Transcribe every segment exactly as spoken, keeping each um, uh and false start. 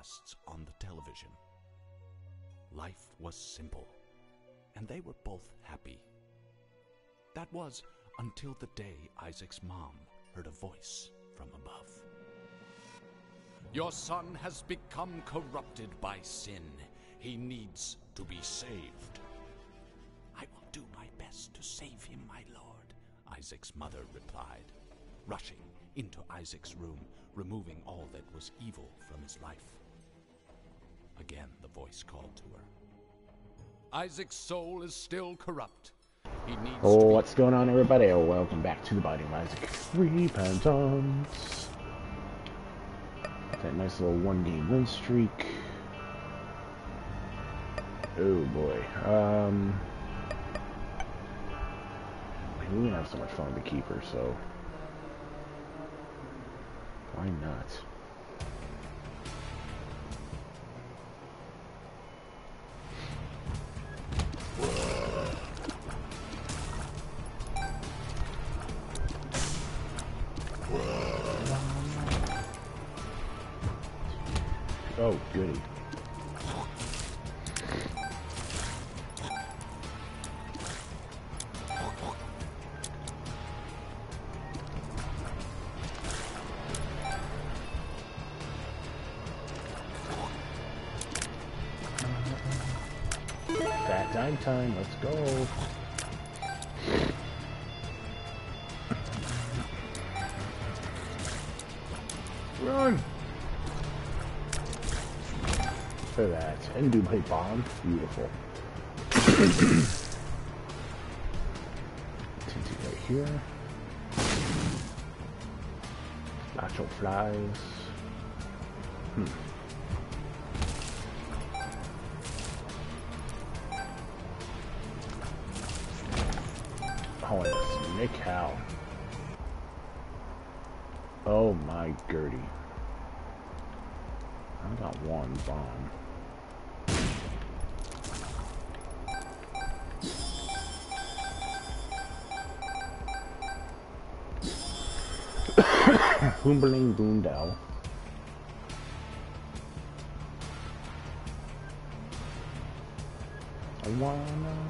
broadcasts on the television. Life was simple, and they were both happy. That was until the day Isaac's mom heard a voice from above. Your son has become corrupted by sin. He needs to be saved. I will do my best to save him, my lord, Isaac's mother replied, rushing into Isaac's room, removing all that was evil from his life. Again, the voice called to her. Isaac's soul is still corrupt. He needs oh, to be... what's going on, everybody? Oh, welcome back to the Binding of Isaac Repentance. That nice little one-game win streak. Oh boy. Um, we're gonna have so much fun with the keeper, so why not? Oh, goody. Fat dime time, let's go. Run! For that. And do my bomb. Beautiful. Tinty right here. Nacho flies. Hmm. Oh, and this Nick Howe. Oh my Gertie. I got one bomb. Boomberling Boondell. I wanna.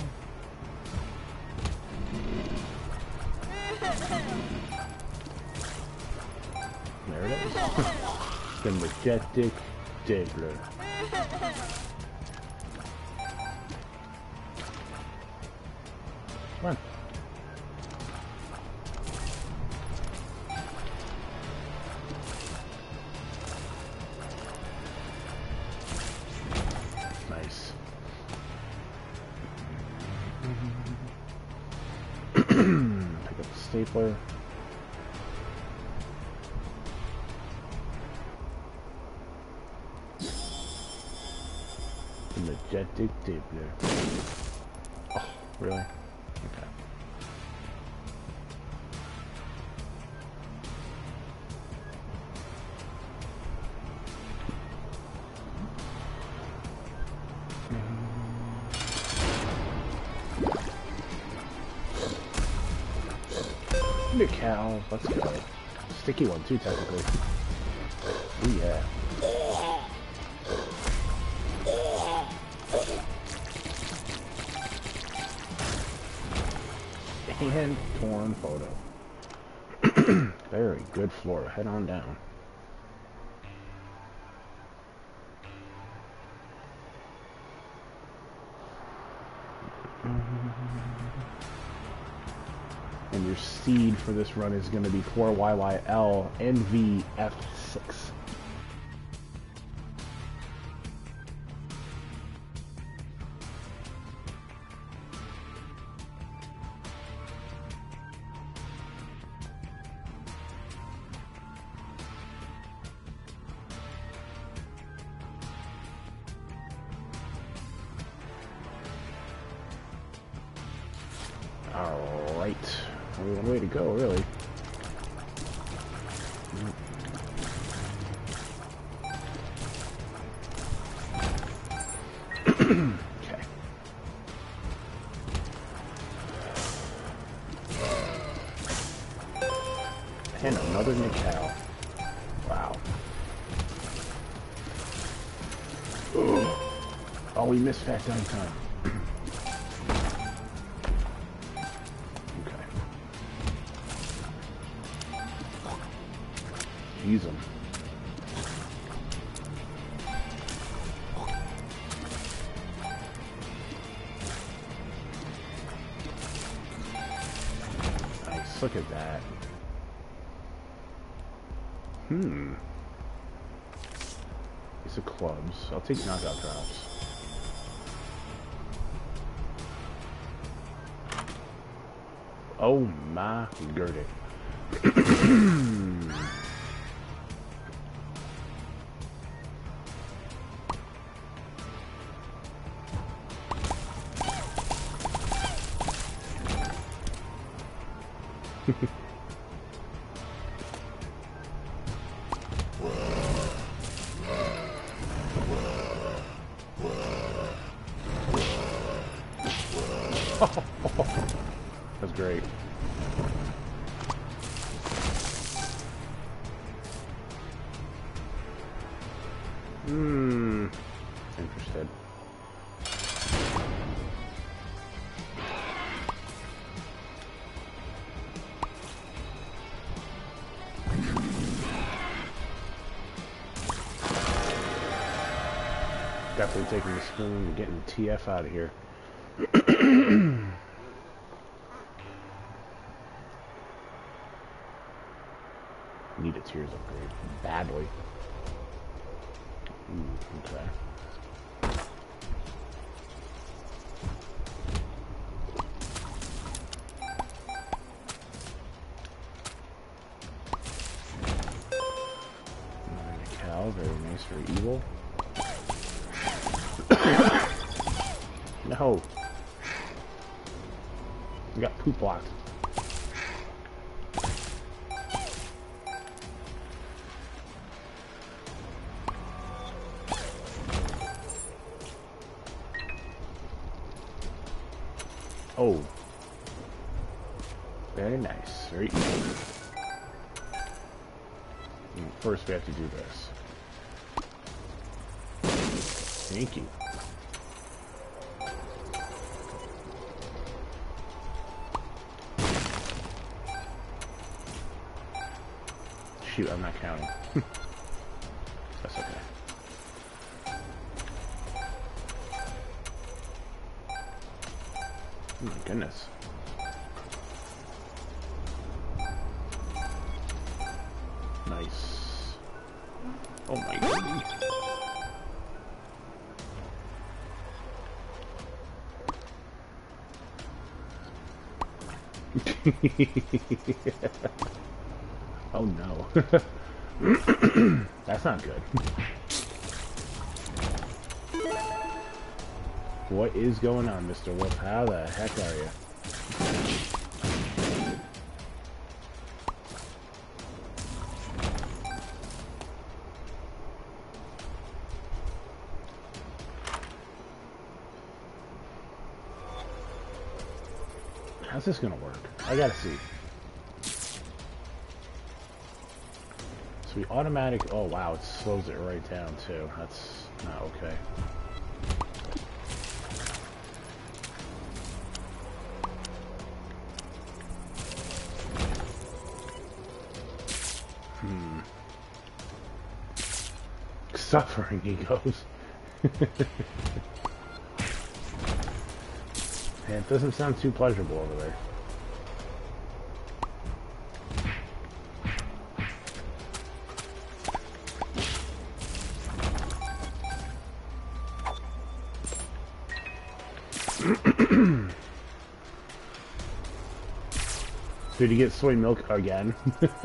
There it is. The majestic Diggler. Come on. Nice. Pick up the stapler. The majestic Dibbler. Oh, really? Okay. New cow, let's go. Sticky one too, technically. Oh yeah. And torn photo. Very good floor. Head on down. And your seed for this run is going to be four Y Y L N V F six. Alright. Only one way to go, really. Okay. And another Nick Howe. Wow. Oh, we missed fat dunk time. Okay. Use him. Nice. Look at that. Hmm. It's a clubs. I'll take knockout drops. Oh my goodness. That's great. Hmm. Interested. Definitely taking the spoon and getting the T F out of here. Need a tears upgrade badly. Ooh, okay. Cow, very nice, very evil. No. We got poop blocked. Oh. Very nice. Very easy. First we have to do this. Thank you. Shoot, I'm not counting. That's okay. Oh my goodness. Nice. Oh my goodness. Oh no. That's not good. What is going on, Mister Wolf? How the heck are you? How's this gonna work? I gotta see. So we automatic, oh wow, it slows it right down too. That's not okay. Hmm. Suffering, he goes. Yeah, it doesn't sound too pleasurable over there. Did he get soy milk again?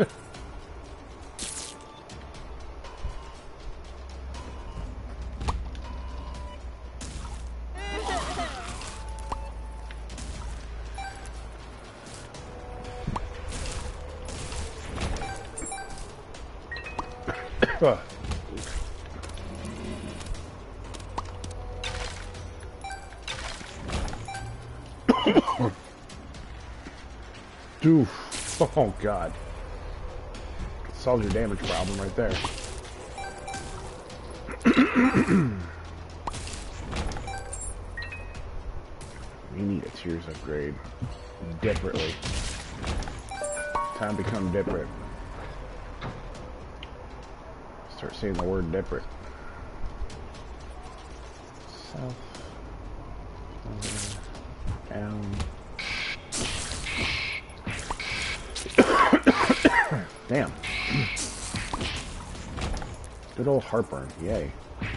Doof. Oh god. Solves your damage problem right there. We need a Tears upgrade. Desperately. Time to become Diprit. Start saying the word Diprit. South. Down. Damn. Good old heartburn. Yay.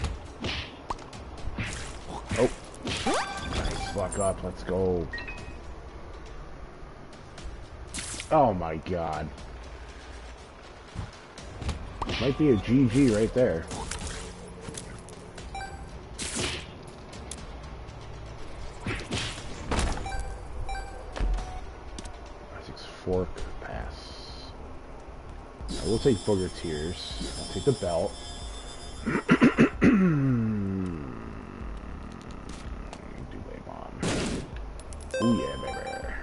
Oh. Nice. Lock up. Let's go. Oh my god. Might be a G G right there. Isaac's Fork, pass. I will take Booger Tears. I'll take the belt. Ooh yeah, baby.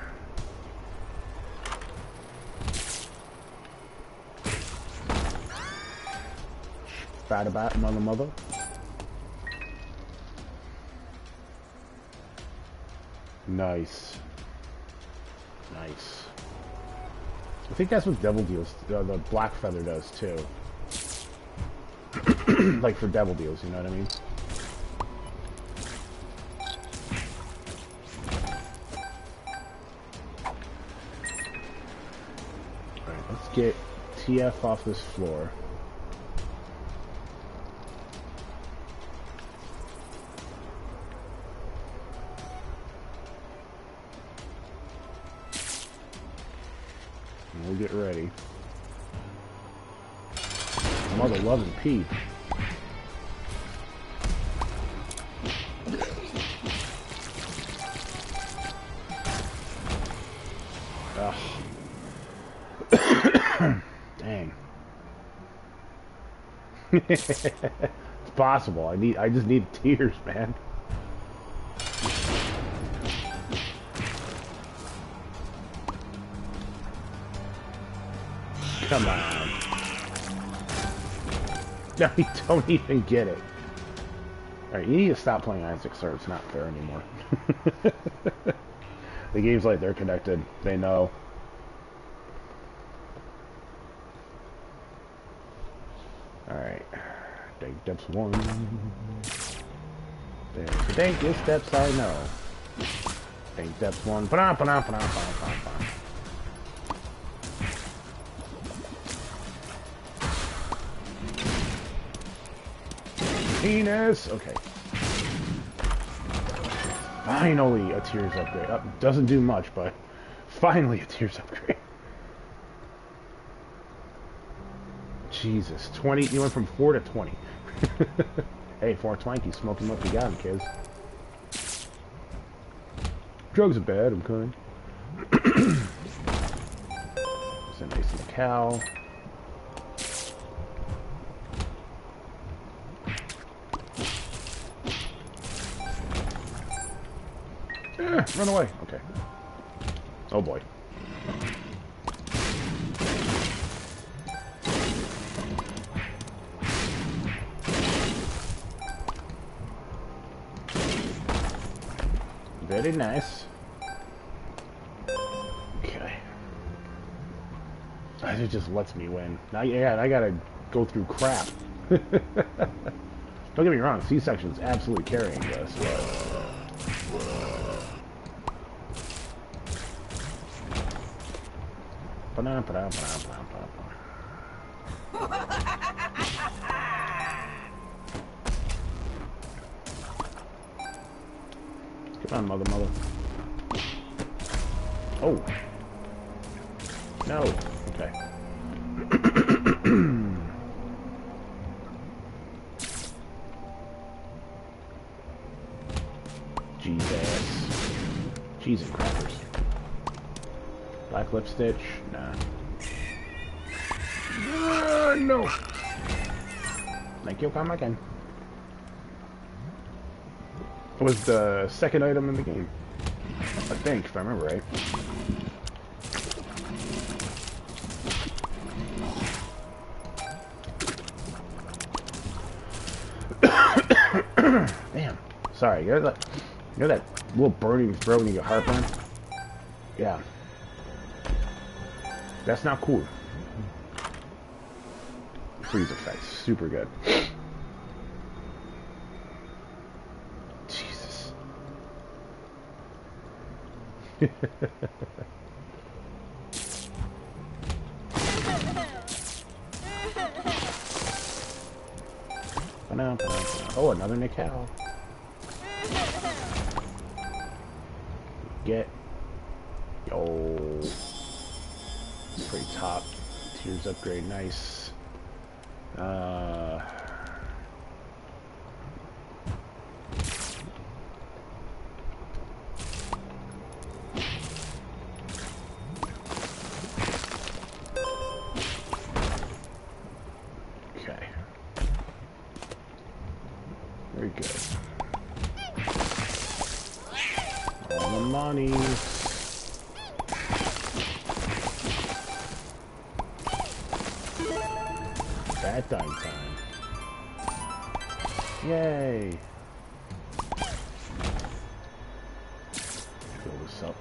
Bad about mother mother. Nice. Nice. I think that's what Devil Deals, uh, the Black Feather does too. Like for Devil Deals, you know what I mean? Alright, let's get T F off this floor. We'll get ready. Mother loving Pete. Ugh. Dang. It's possible. I need. I just need tears, man. Come on. No, you don't even get it. Alright, you need to stop playing Isaac, sir. It's not fair anymore. The game's like they're connected. They know. Alright. Dank Depths one. There's the dankest steps I know. Dank Depths one. Ba-da, ba-da, ba-da, ba-da, ba-da. Penis! Okay. Finally a Tears upgrade. Uh, doesn't do much, but finally a Tears upgrade. Jesus. twenty. You went from four to twenty. Hey, four twanky. Smoke him up. You got him, kids. Drugs are bad. I'm kind. It's a nice little cow. Eh, run away. Okay. Oh boy. Very nice. Okay. It just lets me win. Now, yeah, I gotta go through crap. Don't get me wrong, C-section's absolutely carrying this, but... Ba-da, ba-da, ba-da, ba-da, ba-da. Come on, mother, mother. Oh. No. Okay. Jesus. Cheese and crackers. Black lip stitch? Nah. Uh, no. Thank you, come again. It was the second item in the game. I think, if I remember right. Damn. Sorry, you're that, you're that little burn in your throat when you get heartburn. Yeah. That's not cool. Freeze effect, super good. Jesus. Oh, another Nickel. Get. Yo. Pretty top. Tears upgrade, nice. Uh. Okay. Very good. All the money. That dying time. Yay! Fill this up.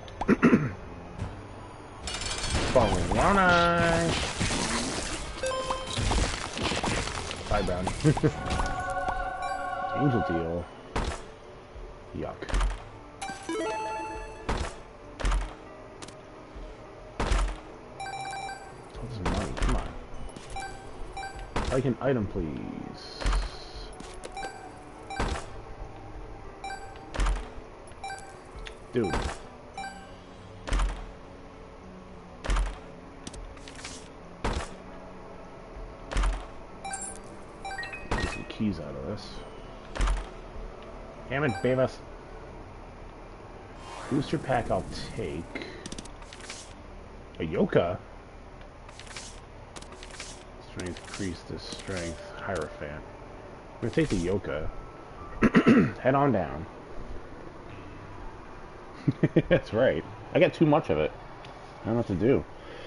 Falling one eye. Bye, Brownie. Angel deal. Yuck. Tons of money. Come on. Like an item, please. Dude. Get some keys out of this. Damn it, Beavis. Booster pack I'll take. A Yoka? Strength, increase the strength. Hierophant. I'm gonna take the Yoka. Head on down. That's right. I got too much of it. I don't know what to do.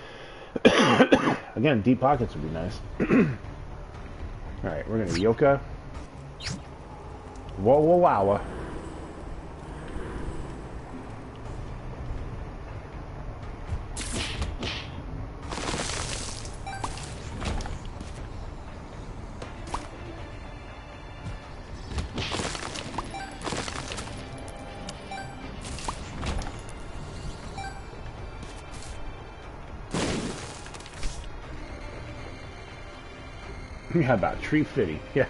Again, deep pockets would be nice. Alright, we're gonna Yoka. Whoa, whoa, wow. How about Tree Fitty? Yeah.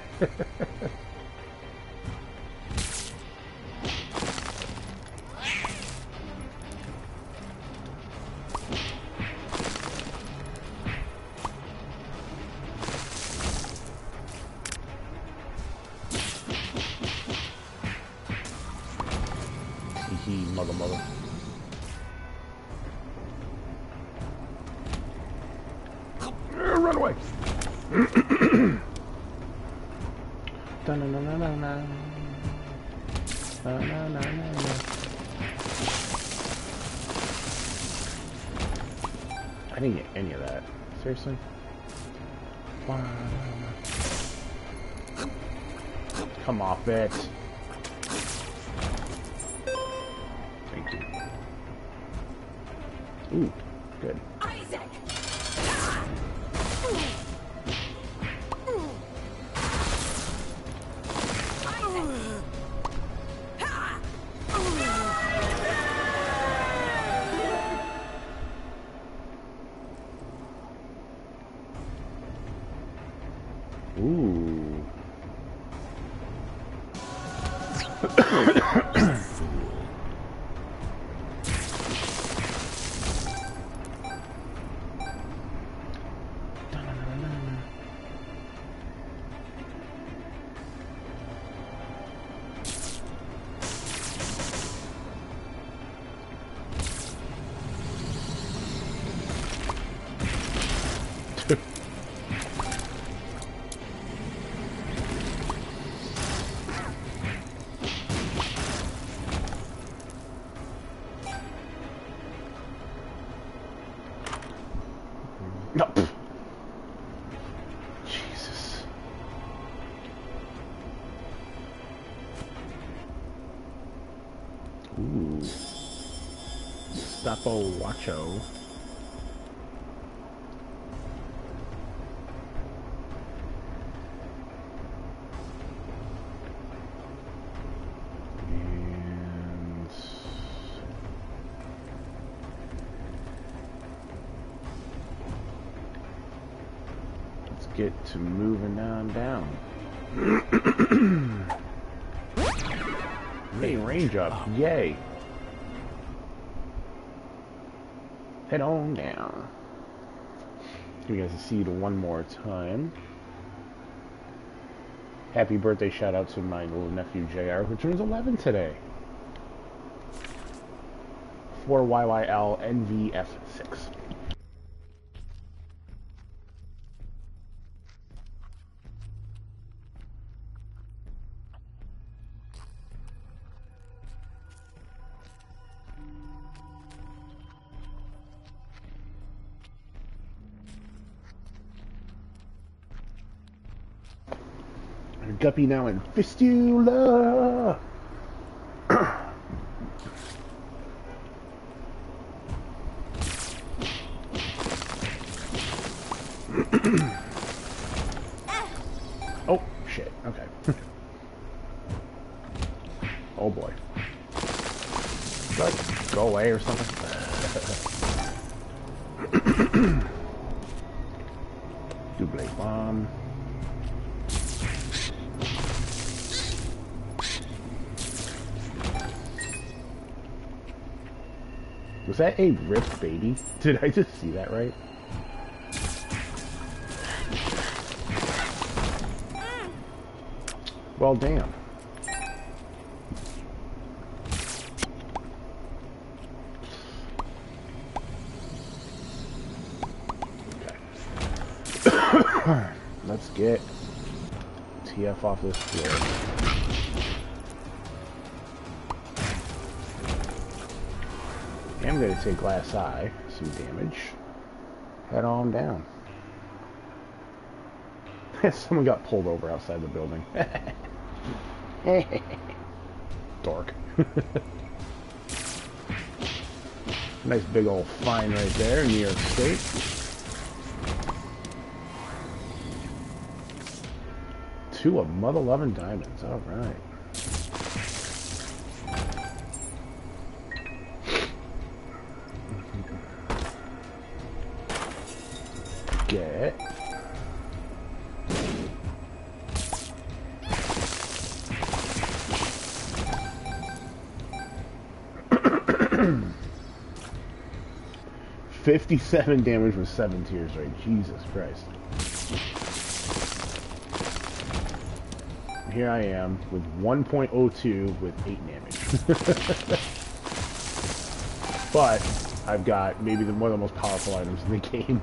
Hee mother mother. Run away! Da na na na na na. Na na na na na. I didn't get any of that. Seriously? Wow. Come off it. Thank you. Ooh, good. Isaac! Ooh. Ooh. Stapo Wacho. And let's get to moving on down. Hey, range up. Yay. Head on down. Give you guys a seed one more time. Happy birthday shout out to my little nephew J R, who turns eleven today. four Y Y L N V F six. Guppy now in Fistula! Oh, shit. Okay. Oh boy. Like, go away or something? Double bomb. Was that a ripped baby? Did I just see that right? Well, damn. Okay. Let's get T F off this floor. I'm going to take Glass Eye, some damage. Head on down. Someone got pulled over outside the building. Dork. Nice big old fine right there in New York State. Two of mother loving diamonds. All right. Get fifty-seven damage with seven tears, right? Jesus Christ. Here I am with one point oh two with eight damage. But I've got maybe the, one of the most powerful items in the game.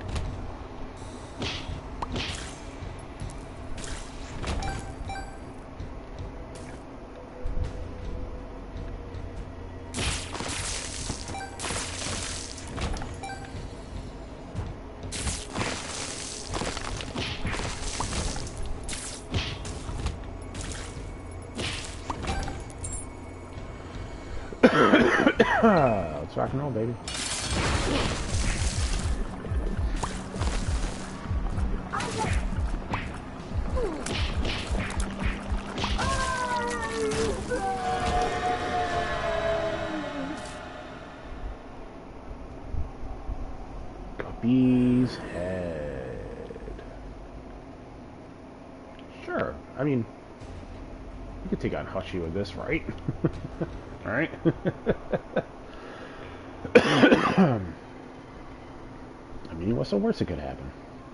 Let's rock and roll, baby. Guppy's head. Sure. I mean, you could take on Hushy with this, right? Alright. I mean, what's the worst that could happen?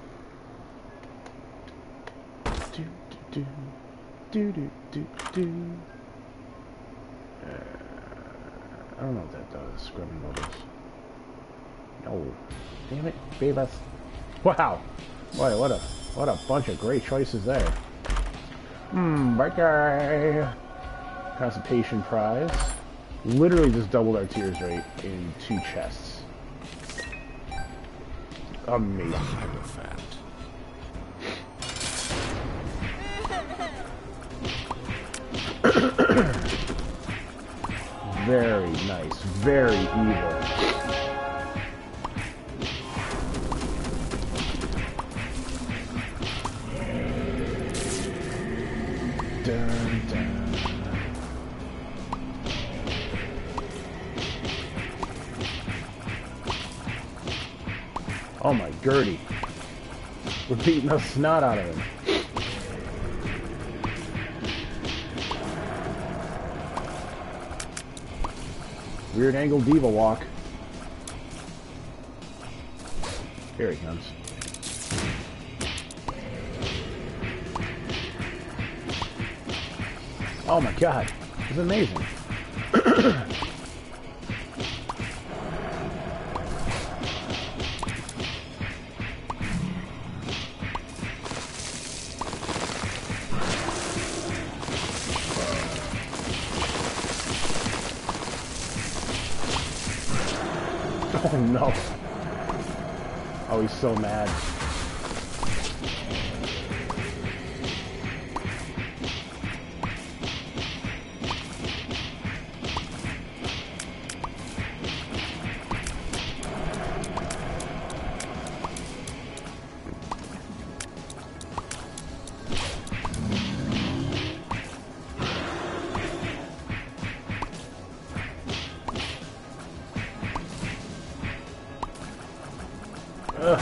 Do, do, do, do, do, do. Uh, I don't know what that does. Scrubbing notice. No. Damn it, Beavis. Wow. Boy, what a what a bunch of great choices there. Hmm, breaker. Constipation prize. Literally just doubled our tears rate in two chests. Amazing. The Hierophant. Very nice. Very evil. Dun, dun. Oh my Gertie. We're beating the snot out of him. Weird angle diva walk. Here he comes. Oh my god, it's amazing. Oh no. Oh, he's so mad. Ugh.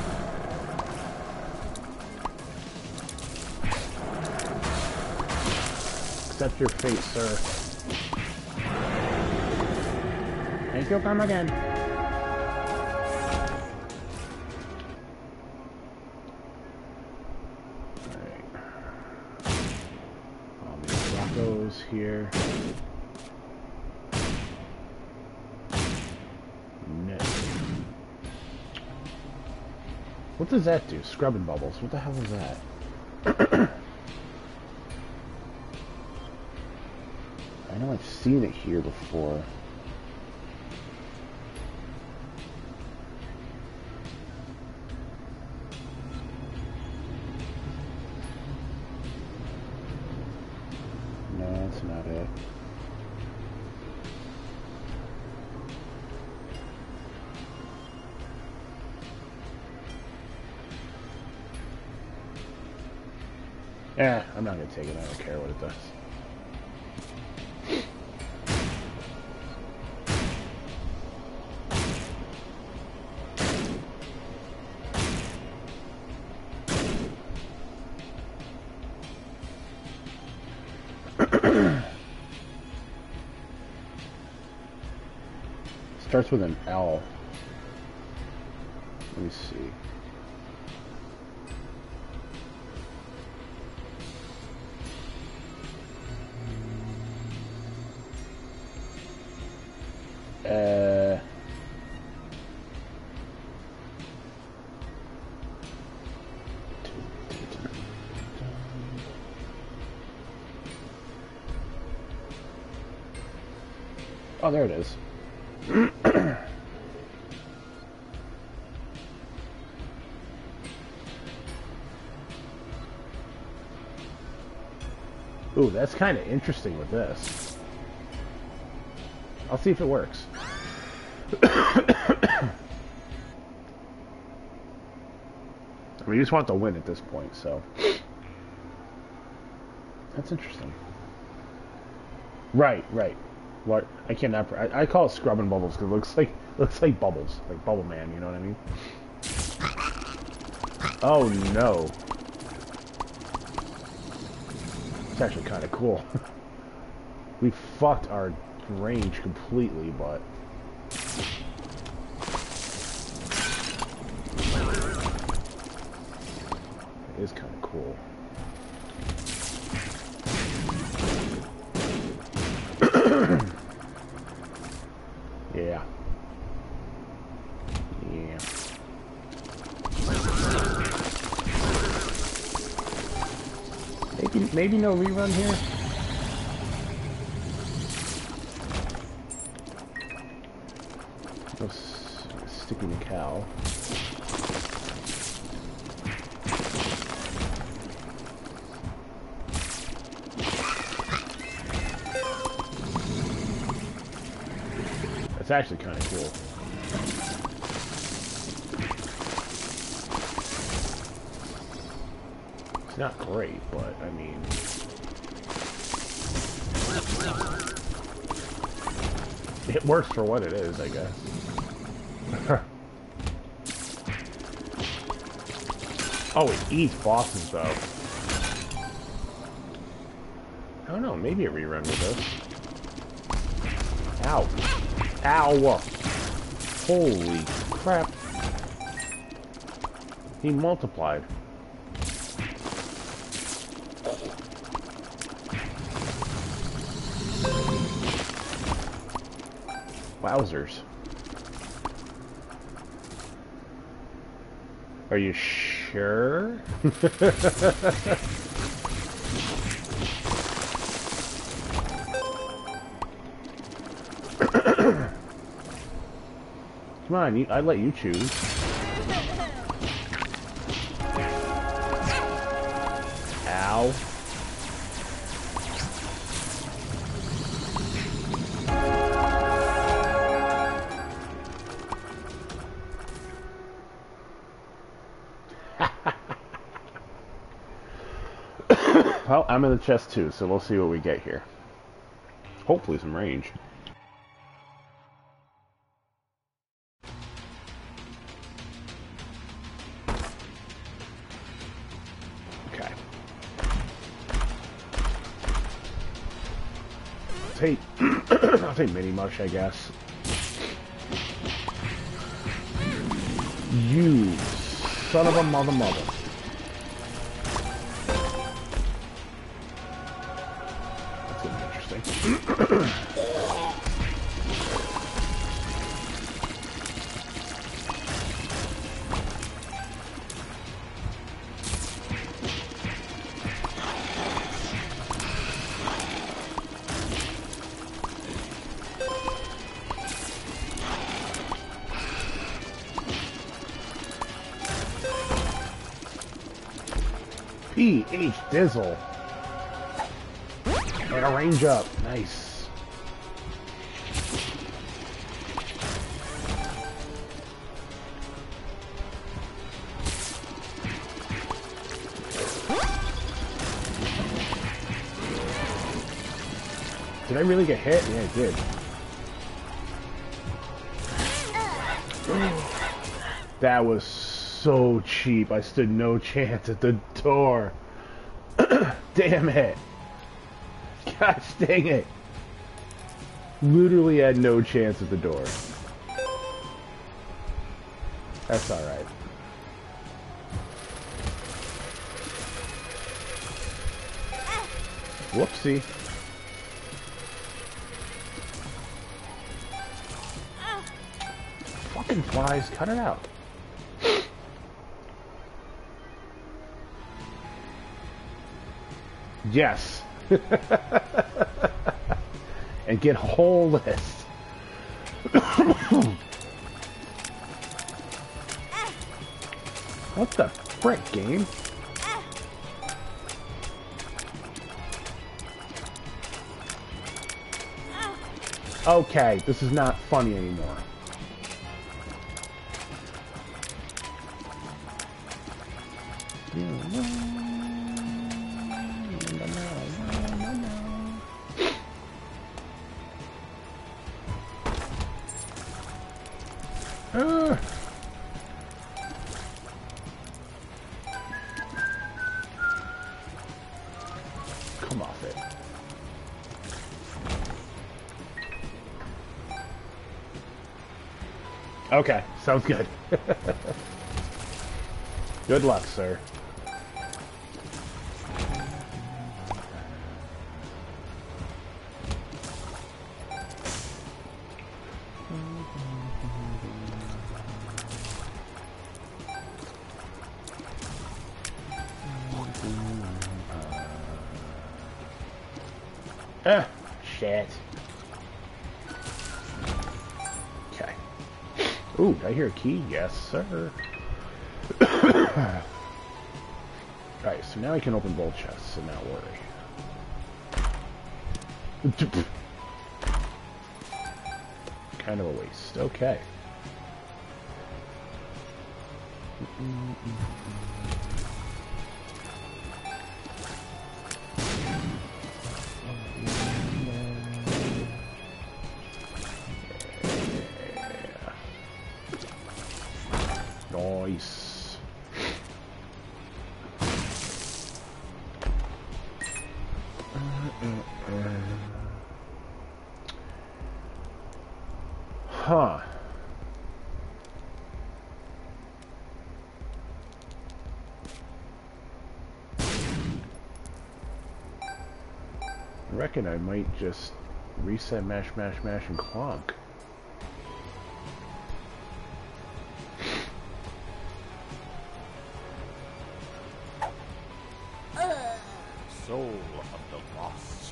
Accept your fate, sir. Thank you, come again. Alright. Um, Rocco's here. What does that do? Scrubbing bubbles. What the hell is that? I know I've seen it here before. No, that's not it. Eh, I'm not gonna take it. I don't care what it does. Starts with an L. Let me see. Uh, oh, there it is. Ooh, that's kind of interesting with this. I'll see if it works. I mean, you just want to win at this point, so that's interesting. Right, right. What I cannot. I, I call it scrubbing bubbles because it looks like looks like bubbles, like Bubble Man. You know what I mean? Oh no! It's actually kind of cool. We fucked our range completely, but it is kind of cool. Yeah. Yeah. Maybe, maybe no rerun here. No s sticking the cow. That's actually kind of cool. It's not great, but I mean... It works for what it is, I guess. Oh, it eats bosses, though. I don't know, maybe a rerun with this. Ow. Ow! Holy crap. He multiplied. Wowzers. Are you sure? Come on, you, I let you choose. Ow. Well, I'm in the chest too, so we'll see what we get here. Hopefully some range. Okay. I'll take, I'll take mini mush, I guess. You son of a mother mother. P H Dizzle. And a range up. Nice. Did I really get hit? Yeah, I did. That was so cheap. I stood no chance at the door. Damn it. Gosh dang it. Literally had no chance at the door. That's alright. Whoopsie. Fucking flies, cut it out. Yes. And get whole list. What the frick, game? Okay, this is not funny anymore. Uh. Come off it. Okay, sounds good. Good luck, sir. Ah, shit. Okay. Ooh, did I hear a key? Yes, sir. Alright, so now I can open both chests and not worry. Kind of a waste. Okay. Nice. Huh. I reckon I might just reset mash, mash, mash, and clonk. Soul of the lost.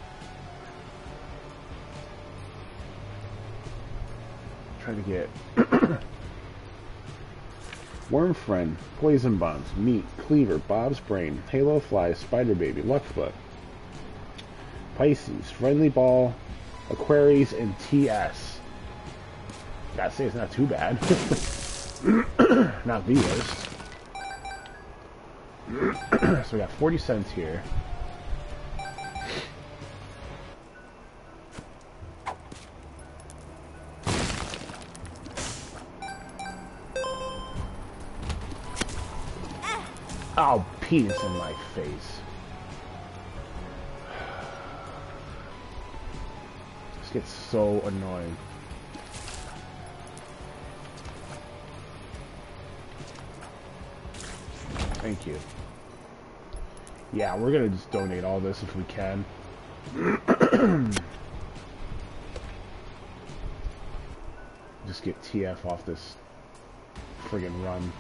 Try to get Worm Friend, Poison Bombs, Meat, Cleaver, Bob's Brain, Halo Fly, Spider Baby, Luckfoot, Pisces, Friendly Ball, Aquaries, and T S. Gotta say, it's not too bad. Not the worst. So we got forty cents here. Oh, penis in my face. This gets so annoying. Thank you. Yeah, we're gonna just donate all this if we can. Just get T F off this friggin' run.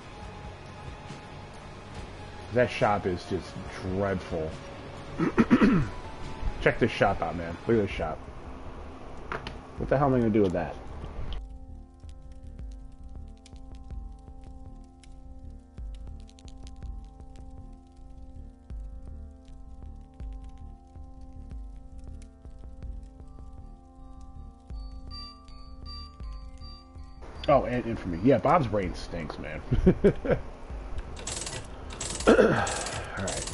That shop is just dreadful. Check this shop out, man. Look at this shop. What the hell am I gonna do with that? Oh, and infamy. Yeah, Bob's Brain stinks, man. Alright.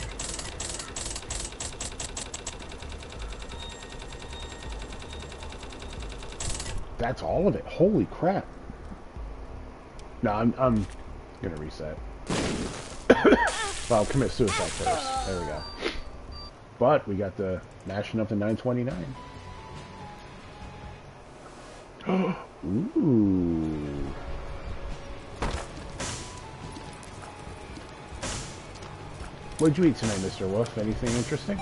That's all of it. Holy crap. No, I'm, I'm gonna reset. Well, I'll commit suicide first. There we go. But we got the mashing up to nine twenty-nine. Ooh. What'd you eat tonight, Mister Wolf? Anything interesting?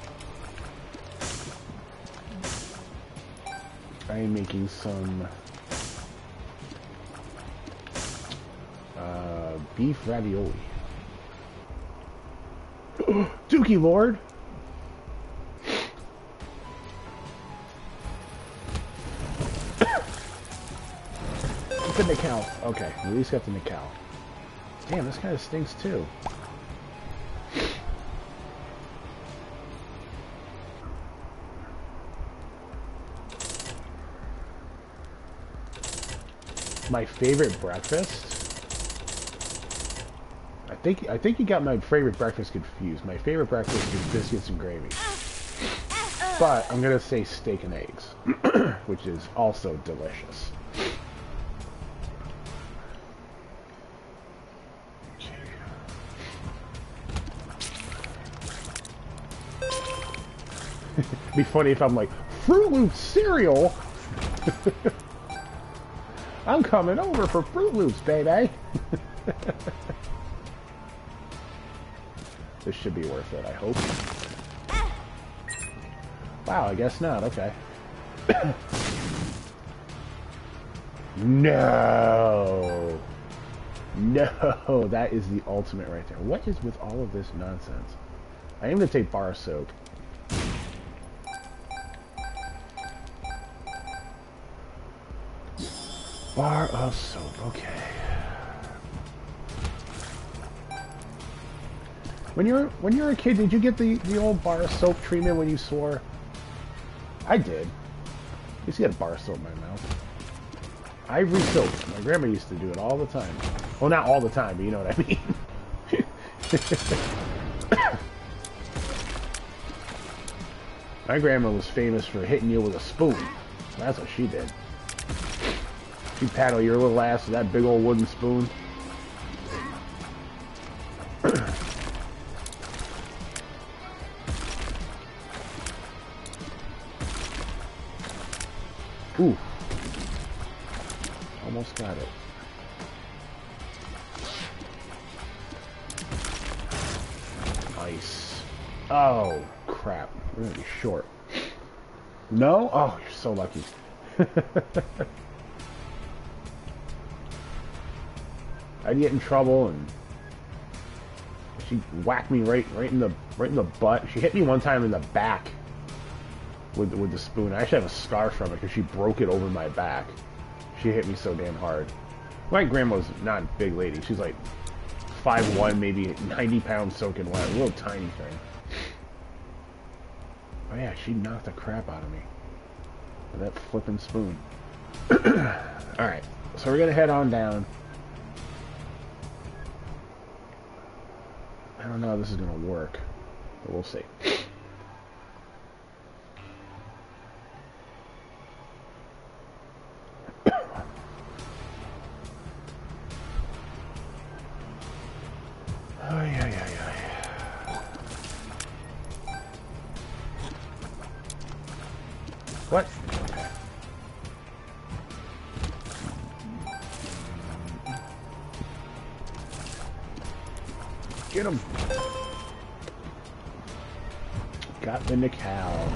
I am making some uh, beef ravioli. Dookie Lord! Get the Nickel. Okay, at least got the Nickel. Damn, this kind of stinks too. My favorite breakfast? I think I think you got my favorite breakfast confused. My favorite breakfast is biscuits and gravy. But I'm gonna say steak and eggs, which is also delicious. It'd be funny if I'm like, Fruit Loops cereal? I'm coming over for Fruit Loops, baby. This should be worth it, I hope. Wow, I guess not. Okay. No. No, that is the ultimate right there. What is with all of this nonsense? I am going to take bar soap. Bar of soap, okay. When you were when you were a kid, did you get the the old bar of soap treatment when you swore? I did. least you got a bar of soap in my mouth. Ivory soap. My grandma used to do it all the time. Well, not all the time, but you know what I mean. My grandma was famous for hitting you with a spoon. That's what she did. She'd paddle your little ass with that big old wooden spoon. Ooh. Almost got it. Nice. Oh, crap. We're gonna be short. No? Oh, you're so lucky. I'd get in trouble and she whacked me right right in the right in the butt. She hit me one time in the back with with the spoon. I actually have a scar from it because she broke it over my back. She hit me so damn hard. My grandma's not a big lady. She's like five one, maybe ninety pounds soaking wet. A little tiny thing. Oh yeah, she knocked the crap out of me with that flippin' spoon. Alright, so we're gonna head on down. I don't know how this is gonna work, but we'll see. Ay, ay, ay, ay. What? Okay. Get him. Got the Nickel.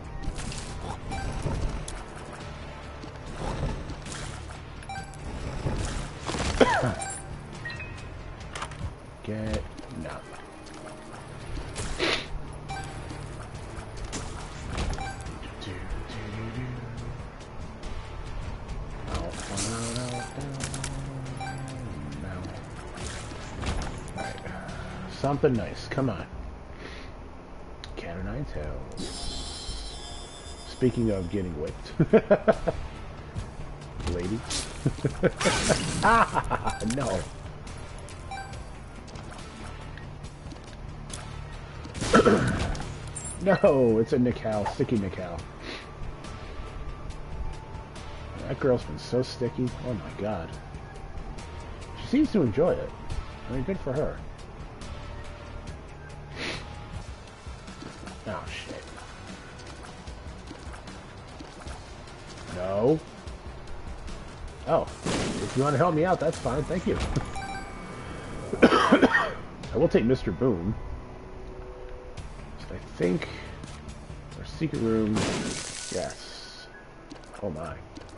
Get no. Do, do, do, do. Oh, no, no, no, no. Right. Something nice. Come on. Cat o' nine tails. Speaking of getting whipped. Lady. Ah, no. No, it's a Nickel, sticky Nickel. That girl's been so sticky. Oh my god. She seems to enjoy it. I mean, good for her. Oh, shit. No. Oh, if you want to help me out, that's fine. Thank you. I will take Mister Boom. I think our secret room, yes. Oh my.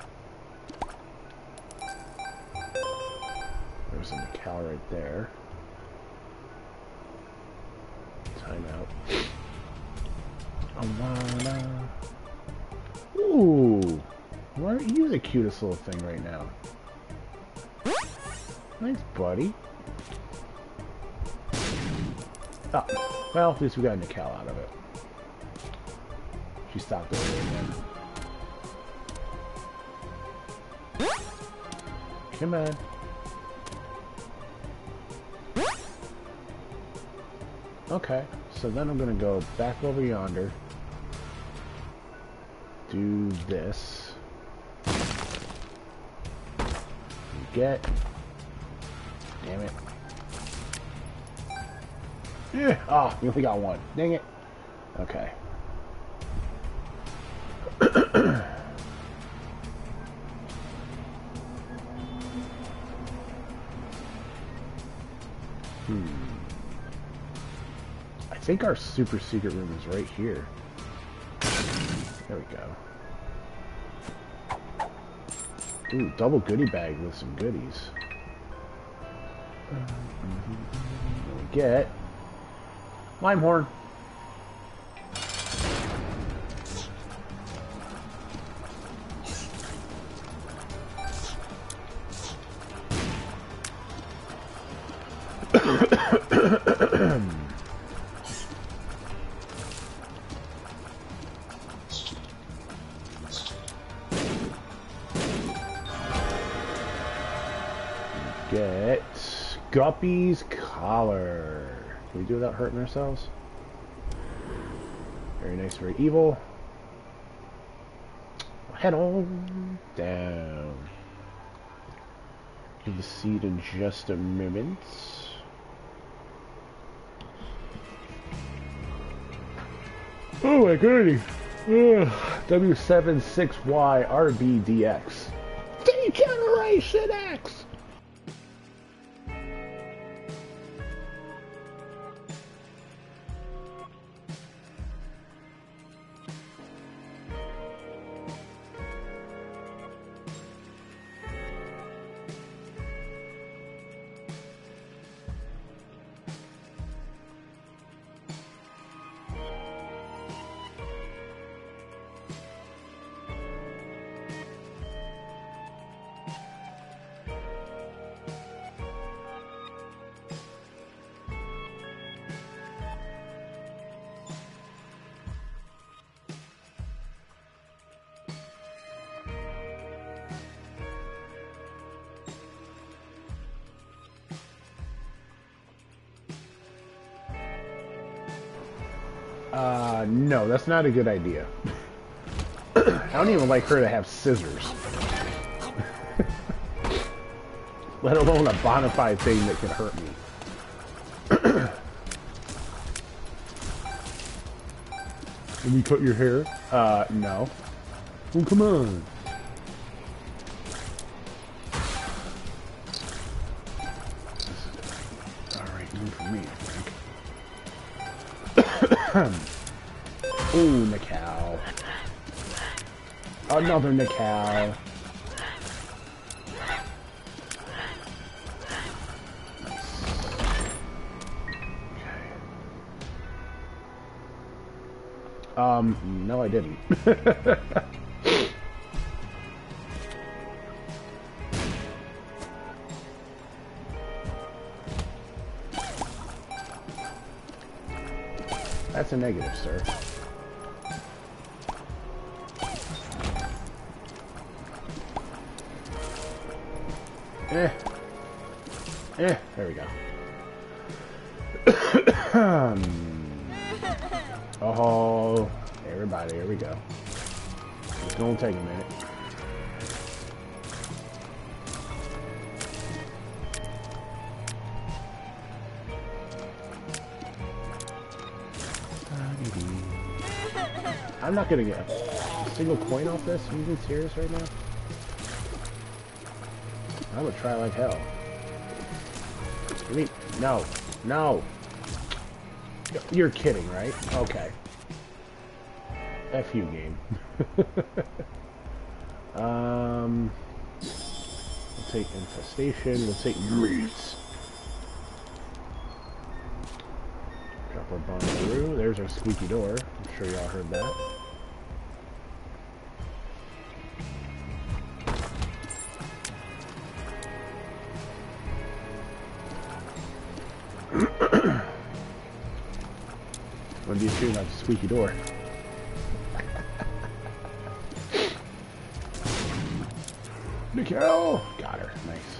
There's a Nickel right there. Time out. Oh no. Ooh. Why aren't you the cutest little thing right now? Thanks, buddy. Oh, well, at least we got a Nickel out of it. She stopped over again. Come on. Okay, so then I'm gonna go back over yonder. Do this. Get. Damn it. Yeah. Oh, we only got one. Dang it. Okay. hmm. I think our super secret room is right here. There we go. Ooh, double goodie bag with some goodies. What we get? Limehorn. get Guppy's collar. Can we do without hurting ourselves? Very nice, very evil. Head on down. Give the seed in just a moment. Oh my goodness. W seven six Y R B D X. Degeneration X! Uh, no, that's not a good idea. I don't even like her to have scissors. Let alone a bona fide thing that could hurt me. Can we cut your hair? Uh, no. Oh, come on. Alright, new for me, I think. Ooh, Nikau. Another Nikau. Um, no I didn't. That's a negative, sir. Eh. Eh, there we go. Oh, everybody, here we go. It's gonna take a minute. I'm not gonna get a single coin off this. Are you being serious right now? I'm gonna try like hell. I mean, no, no. You're kidding, right? Okay. F you, game. um, we'll take infestation. We'll take grease. Drop our Bonnaroo. There's our squeaky door. I'm sure y'all heard that. What do you do about the squeaky door? Nikau! Got her. Nice.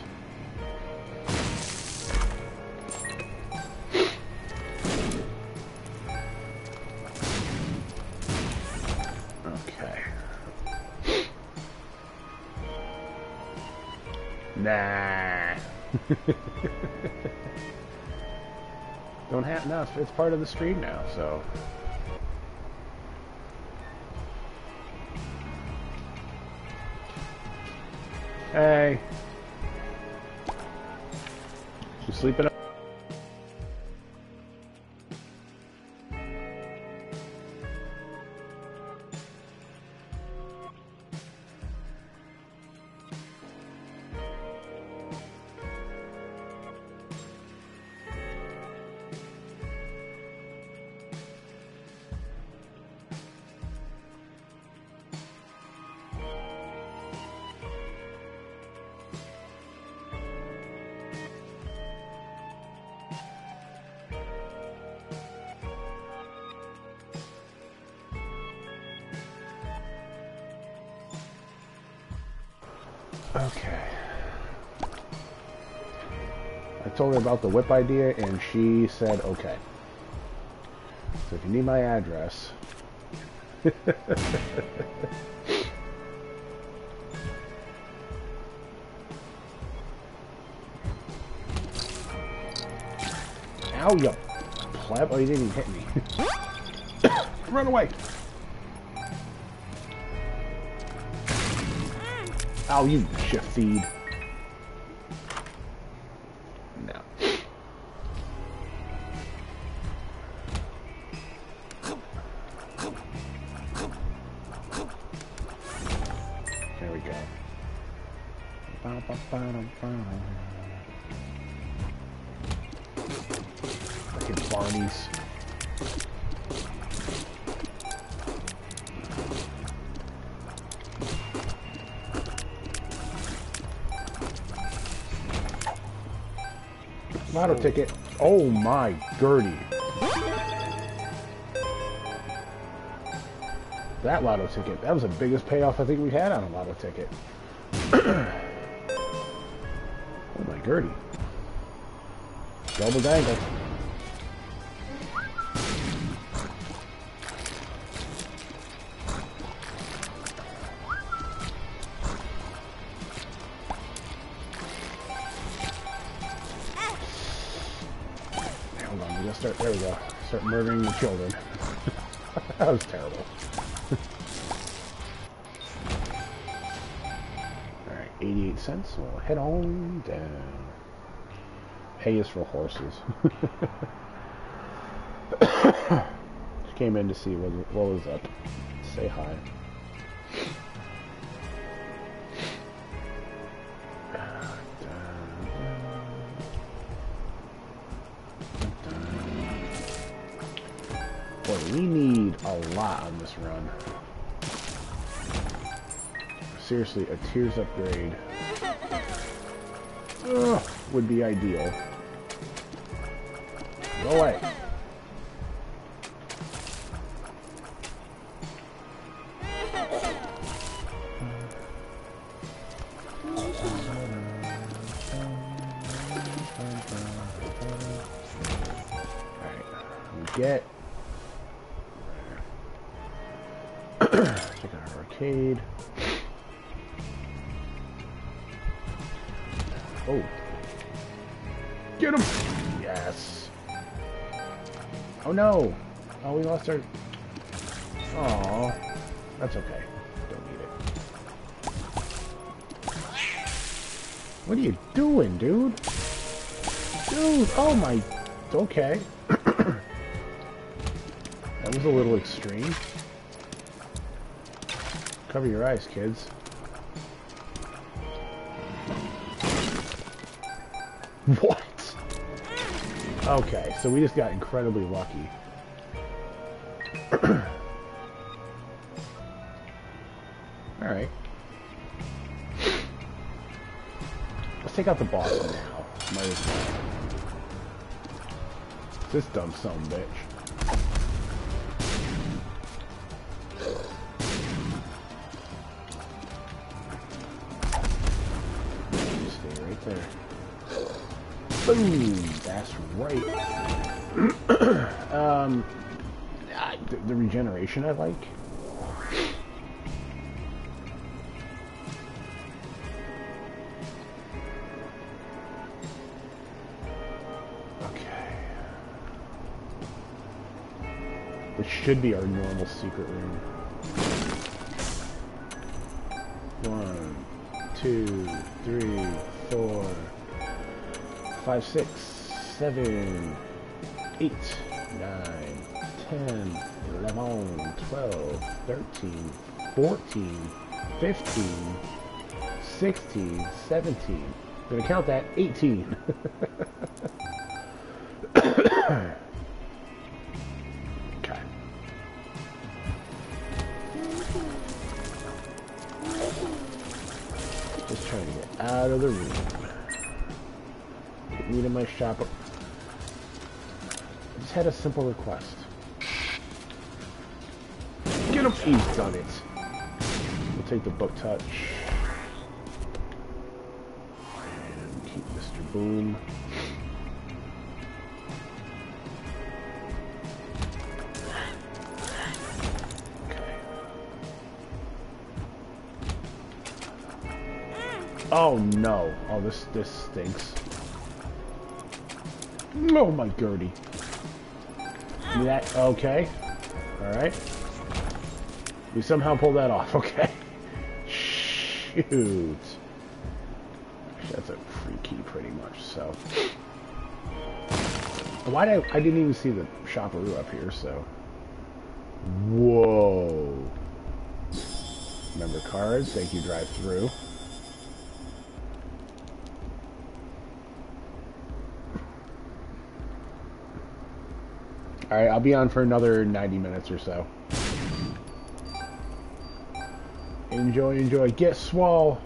Okay. Nah. Don't have no. It's part of the stream now, so. Hey. You sleeping? Okay. told her about the whip idea, and she said, okay. So if you need my address... Ow, you pleb. Oh, you didn't even hit me. Run away. Ow, you shit feed. No. There we go. Fucking Barneys. Lotto ticket. Oh my Gertie. That lotto ticket. That was the biggest payoff I think we had on a lotto ticket. Oh my Gertie. Double dangle. Hold on, we gotta start. There we go. Start murdering the children. That was terrible. Alright, eighty-eight cents. We'll head on down. Hay is for horses. Just came in to see what, what was up. Say hi. Boy, we need a lot on this run. Seriously, a Tears upgrade Ugh, would be ideal. Go away. Alright, we get check out our arcade. Oh. Get him! Yes. Oh no! Oh, we lost our... Aww. That's okay. Don't need it. What are you doing, dude? Dude! Oh my... Okay. That was a little extreme. Cover your eyes, kids. What? Okay, so we just got incredibly lucky. Alright. Let's take out the boss now. Might as well. This dumb son of a bitch. Stay right there. Boom! That's right. um, I, the, the regeneration I like. Okay. Which should be our normal secret room. One, two, three, four. Five, six, seven, eight, nine, ten, eleven, twelve, thirteen, fourteen, fifteen, sixteen, seventeen. I'm gonna count that. eighteen. Okay. Just trying to get out of the room. Need in my shop. I just had a simple request. Get him! He's done it. We'll take the book touch. And keep Mister Boom. Oh no. Oh, this this stinks. Oh my Gertie. That okay. Alright. We somehow pulled that off, okay. Shoot. That's a free key pretty much, so. Why did I, I didn't even see the shopperoo up here, so. Whoa. Member cards, thank you, drive through. Alright, I'll be on for another ninety minutes or so. Enjoy, enjoy. Get swole.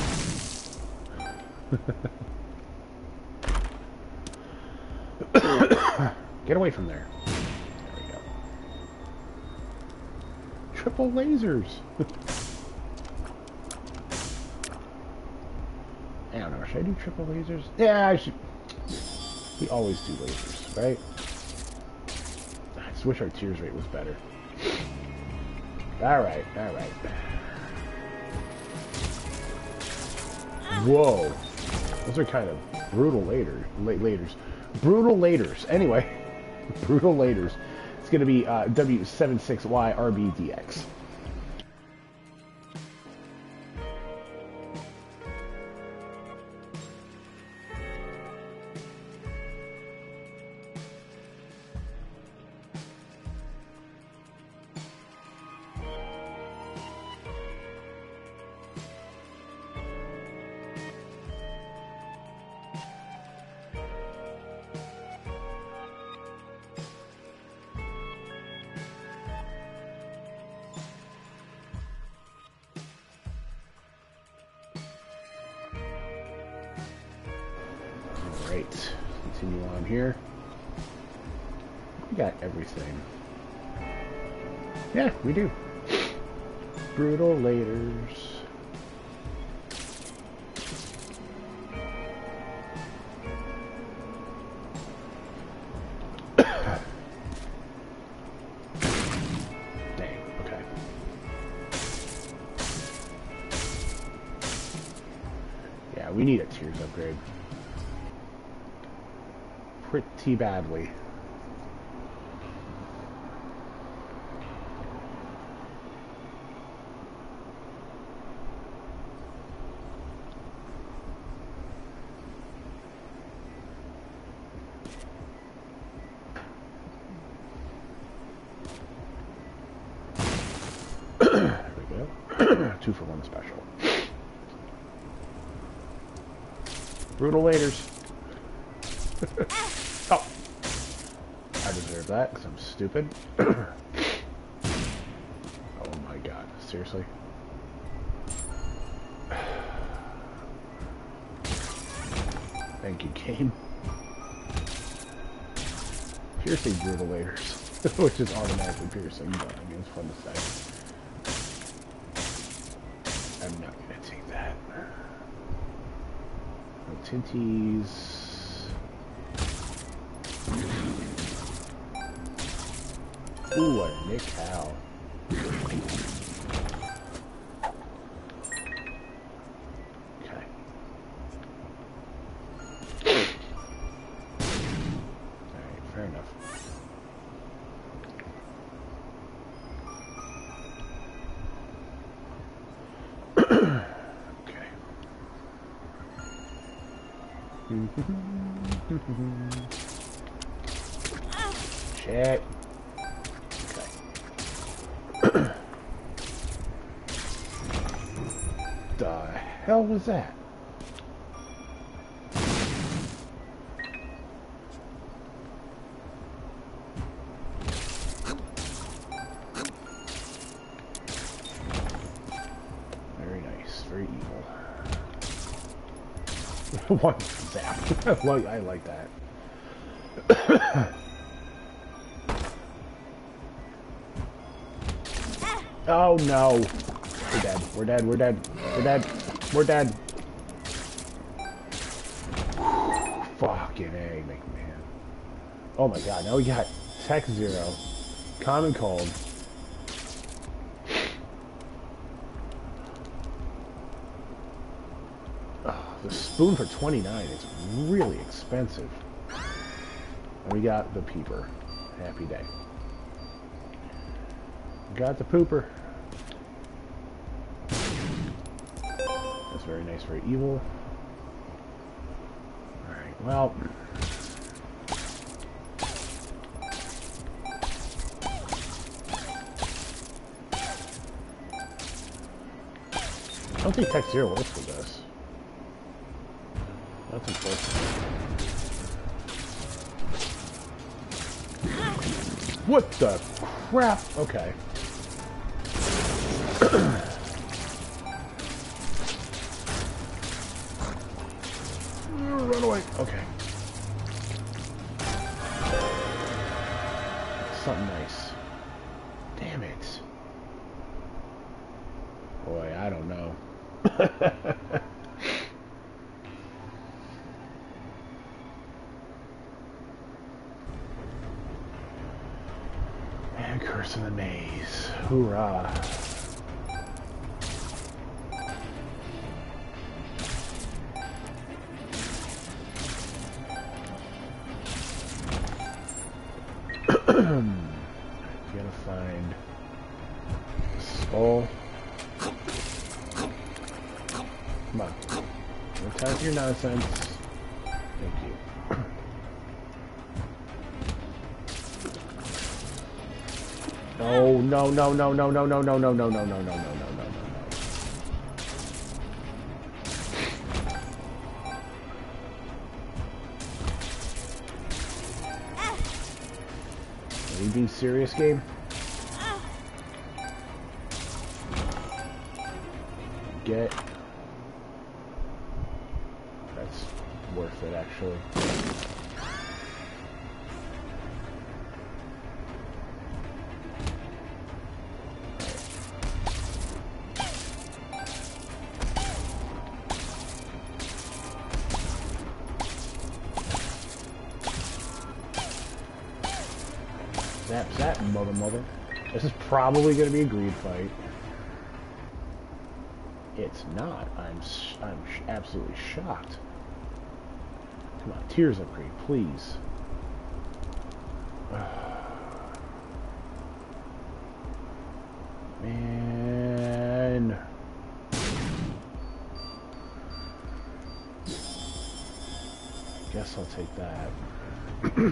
Get away from there. There we go. Triple lasers. I don't know. Should I do triple lasers? Yeah, I should. We always do lasers, right? I just wish our tears rate was better. Alright, alright. Whoa. Those are kind of brutal later, la laters. Brutal laters. Anyway, brutal laters. It's going to be uh, W seventy-six Y R B D X. Alright, continue on here. We got everything. Yeah, we do. Brutal laters. Dang, okay. Yeah, we need a tiers upgrade. Pretty badly. There we go. Two for one special. Brutal laters. Oh, I deserve that because I'm stupid. Oh my god, seriously? Thank you, game. Piercing brutal laters, which is automatically piercing, but I mean, it's fun to say. I'm not gonna take that. No tinties. Ooh, a Nick Hal. Okay. Alright, fair enough. Okay. Shit. The hell was that? Very nice, very evil. One zap. Well, I like that. Oh no. We're dead. We're dead. We're dead. We're dead. We're dead. Fucking A, McMahon. Oh my god. Now we got Tech Zero. Common Cold. The spoon for twenty-nine is really expensive. And we got the peeper. Happy day. Got the pooper. That's very nice, very evil. Alright, well. I don't think Tech Zero works with this. That's unfortunate. What the crap? Okay. Run away. Okay. Something nice. Damn it. Boy, I don't know. And Curse in the Maze. Hoorah. Gotta find the skull. Come on. No time for your nonsense. Thank you. No, no, no, no, no, no, no, no, no, no, no, no, no, no, no, no, no. Are you being serious, game? Get. That's worth it, actually. Zap, zap, mother, mother. This is probably going to be a greed fight. It's not. I'm sh I'm sh absolutely shocked. Come on, tears of greed, please. Man. Guess I'll take that.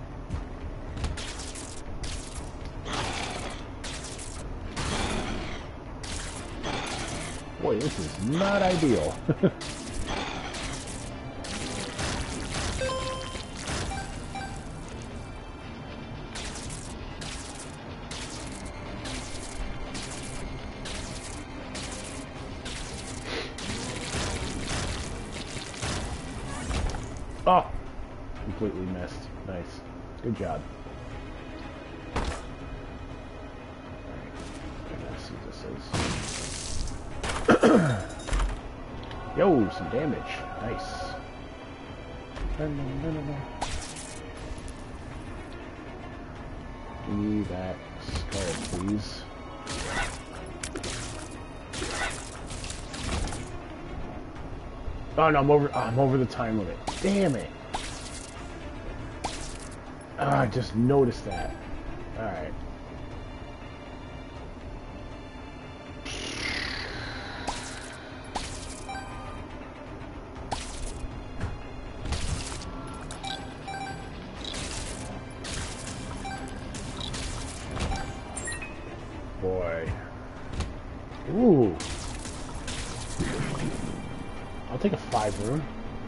Boy, this is not ideal. Oh! Completely missed. Nice. Good job. Alright. Let's see what this is. Yo, some damage. Nice. Give me that skull, please. Oh no, I'm over. Oh, I'm over the time limit. Damn it! Ah, I just noticed that. All right. Boy. Ooh. I'll take a five room.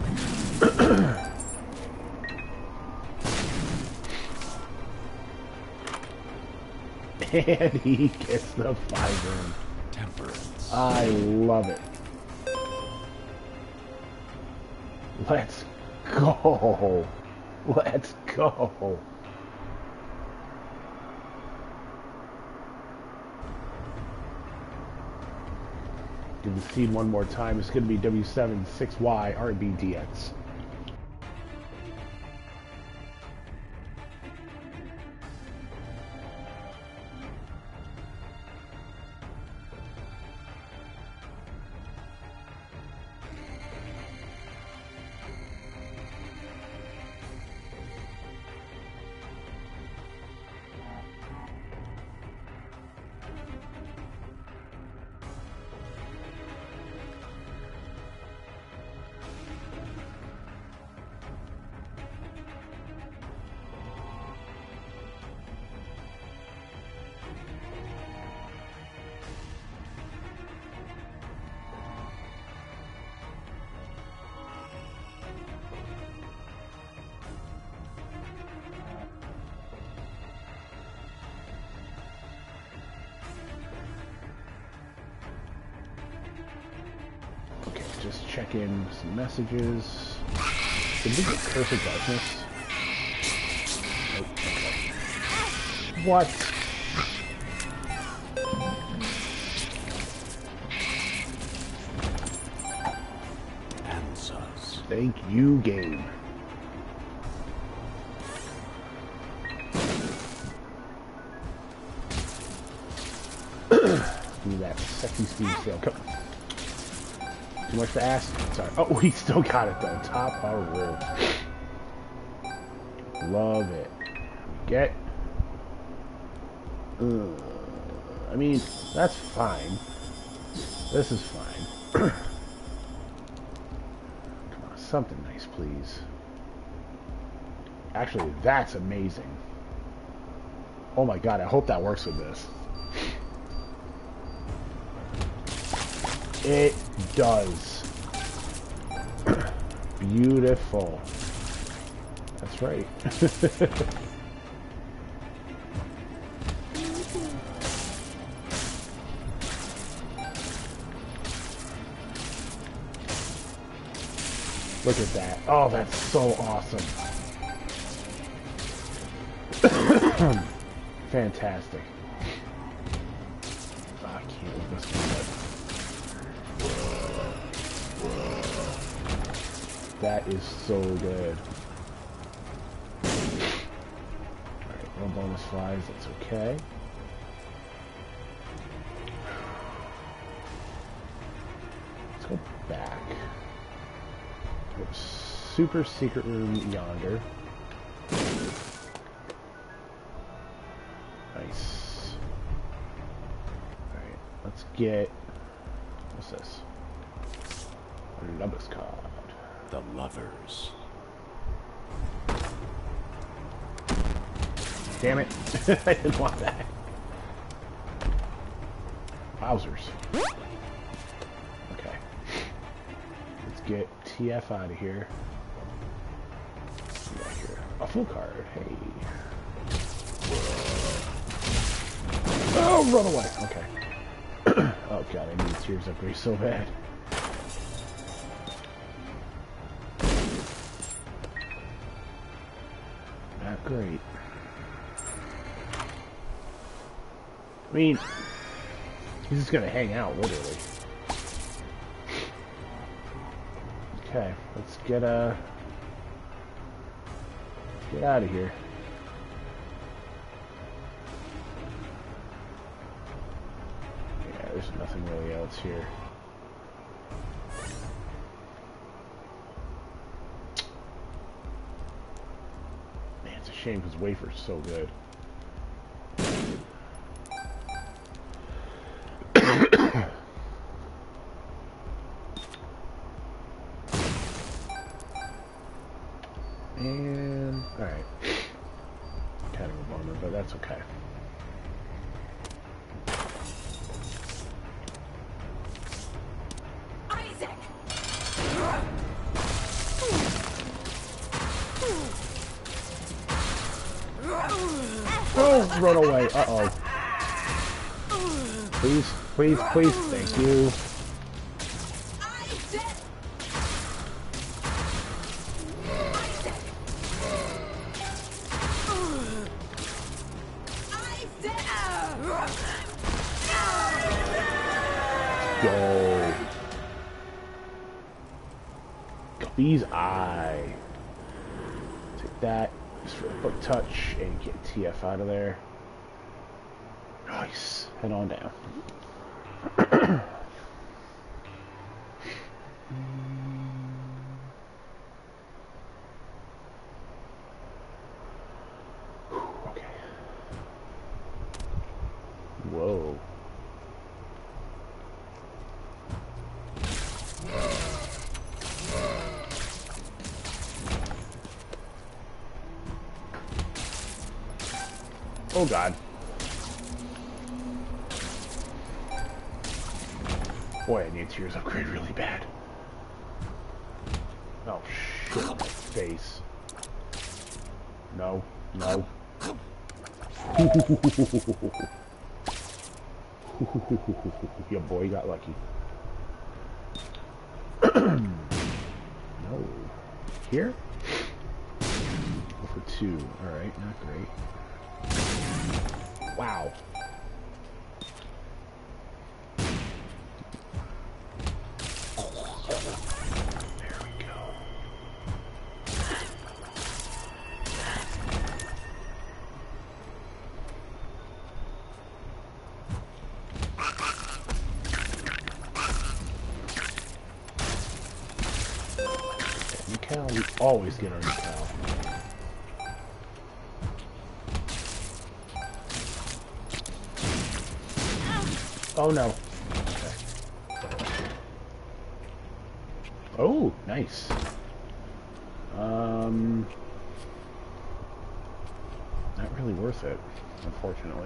And he gets the five room. Temperance. I love it. Let's go. Let's go. Do the seed one more time. It's going to be W seven six Y R B D X. just check in some messages. Did we get Curse of Darkness? Nope. Okay. What? Answers. Thank you, game. Give me that sexy speed sail. Come. Too much to ask? Sorry. Oh, we still got it though. Top power room. Love it. Get. Uh, I mean, that's fine. This is fine. Come on, something nice, please. Actually, that's amazing. Oh my god, I hope that works with this. It does. Beautiful. That's right. Look at that. Oh, that's so awesome. Fantastic. Oh, I can't with this one. That is so good. Alright, no bonus flies, that's okay. Let's go back. Super secret room yonder. Nice. Alright, let's get... What's this? A Lubbock's card. The lovers. Damn it. I didn't want that. Wowzers. Okay. Let's get T F out of here. Here. A full card. Hey. Oh, run away. Okay. Oh god, I need Tears of Grace so bad. Not great. I mean, he's just gonna hang out, literally. Okay, let's get uh get out of here. Yeah, there's nothing really else here. Man, it's a shame because Wafer's so good. And alright. Kind of a bummer, but that's okay. Isaac! Oh, run away. Uh-oh. Please, please, please. Thank you. Go. Please, I take that just for a quick touch and get T F out of there. Nice. Head on down. Okay. Whoa. Oh god. Boy, I need Tears upgrade really bad. Oh shit, my face. No, no. Your boy got lucky. No. Here? Go for two. Alright, not great. Wow. There we go. Cal, we always get our Cal. Oh no. Okay. Oh, nice. Um, not really worth it, unfortunately.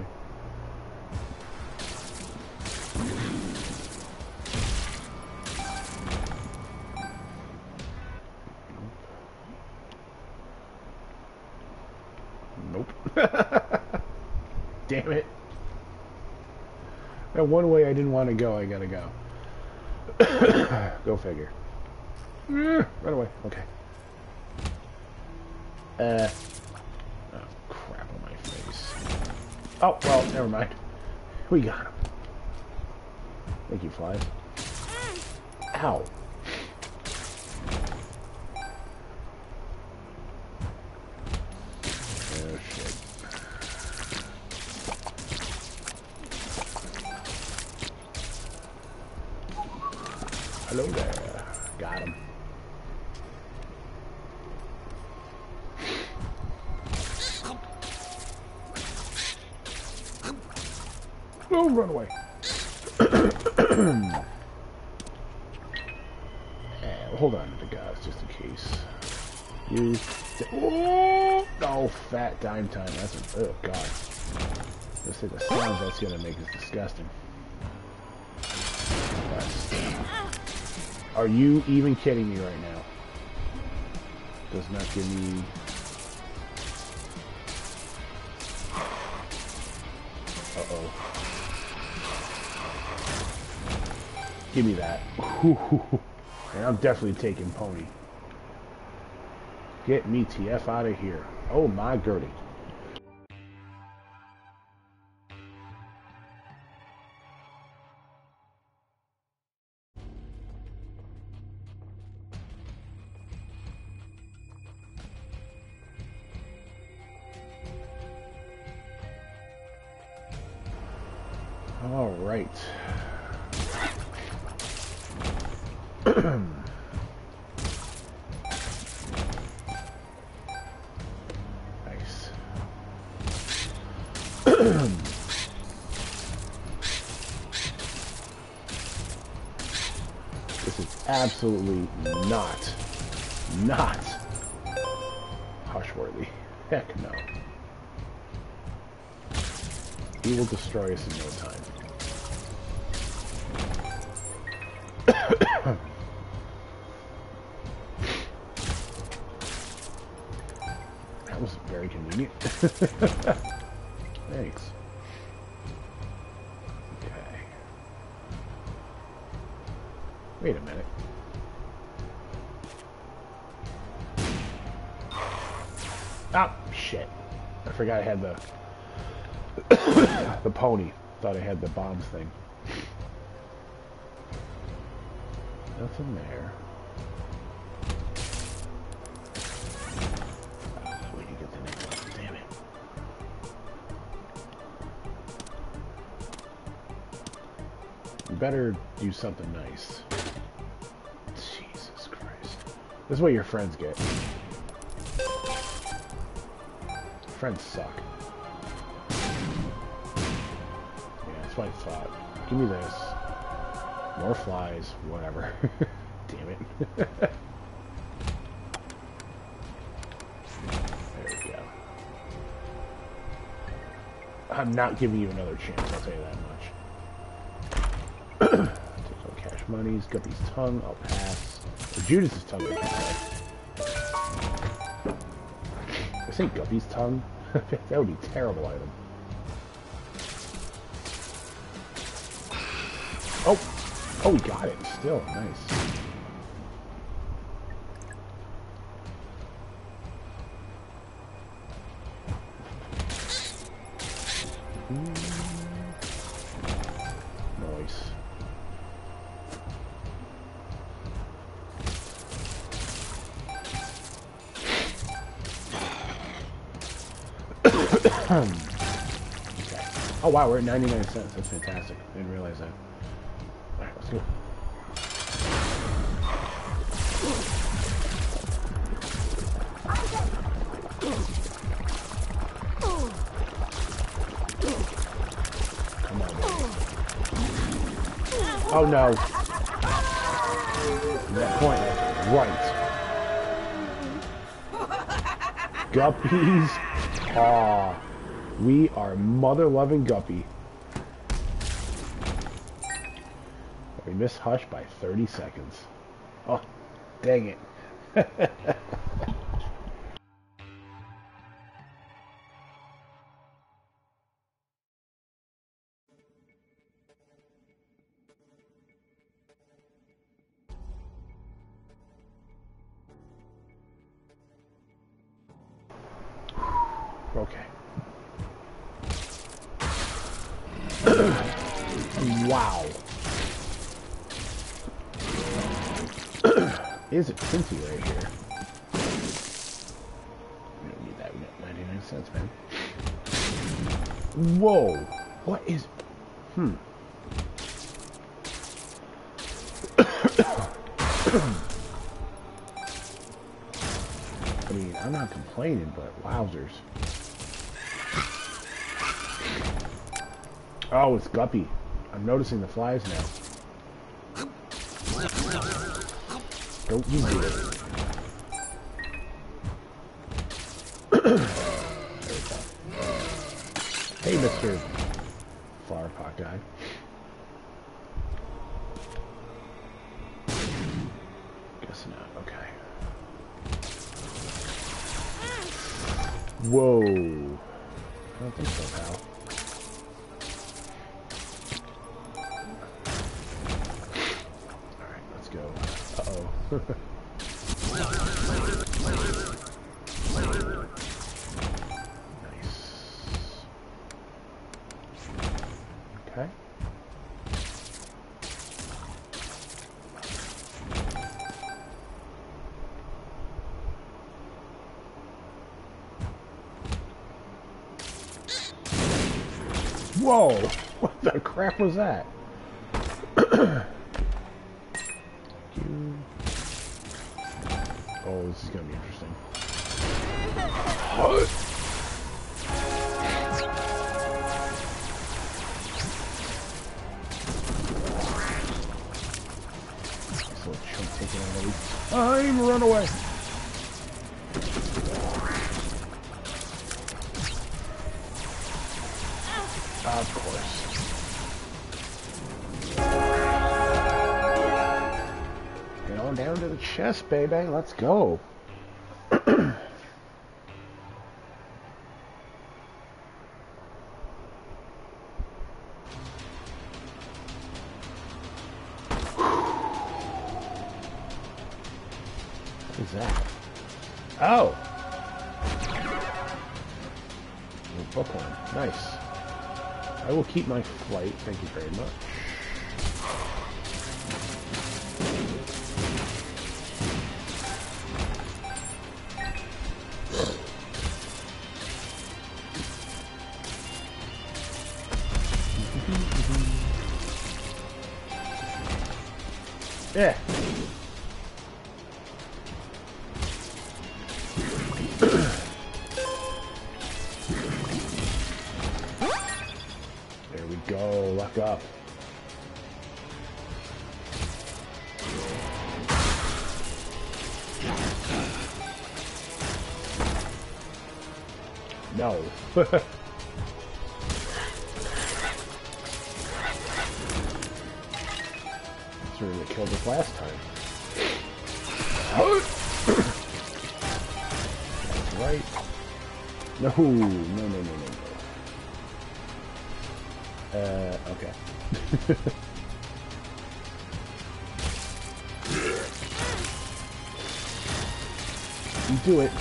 Nope. Damn it. That one way I didn't want to go, I gotta go. Go figure. Run away. Okay. Uh. Oh, crap on my face. Oh, well, never mind. We got him. Thank you, flies. Ow. Oh, shit. Hello there. Got him. Oh, run away. uh, hold on to the guys just in case. You. Oh, oh, fat dime time. That's a. Oh, God. Let's say the sounds that's gonna make is disgusting. That's, are you even kidding me right now? Does not give me. Uh-oh. Give me that. And I'm definitely taking Pony. Get me T F out of here. Oh my Gertie. All right. Nice. This is absolutely not, not Hushworthy. Heck no. He will destroy us in no time. That was very convenient. Thanks. Okay. Wait a minute. Ah, shit. I forgot I had the the pony. Thought I had the bombs thing. Nothing there. Oh, we can get the next one. Damn it. You better do something nice. Jesus Christ. This is what your friends get. Friends suck. Yeah, that's what I thought. Give me this. More flies, whatever. Damn it. There we go. I'm not giving you another chance, I'll tell you that much. Take no cash monies, Guppy's tongue, I'll pass. Or Judas's tongue, I can say. I say Guppy's tongue? That would be a terrible item. Oh! Oh, we got it. Still, nice. Nice. Okay. Oh wow, we're at ninety-nine cents. That's fantastic. Didn't realize that. Alright, let's go. Come on. Oh no. That point right. Guppies. Aw. We are mother-loving Guppy. We missed Hush by thirty seconds. Oh, dang it. Okay. Wow. Is it Tinty right here? We don't need that. We got ninety-nine cents, man. Whoa. What is... Hmm. I mean, I'm not complaining, but wowzers. Oh, it's Guppy. I'm noticing the flies now. Don't you do it. Hey, Mister Flower Pot guy. Guess not. Okay. Whoa. I don't think so, pal. Alright, let's go. Uh-oh. Nice. Okay. Whoa! What the crap was that? Oh, this is gonna be interesting. What? This little chunk taking out every time. Run away! Of course. Get on down to the chest, baby. Let's go. What is that? Oh! A bookworm. Nice. I will keep my flight. Thank you very much. Yeah. There we go. Luck up. No. That's where they killed us last time. That's right. No, no, no, no, no, no. Uh, okay. You do it.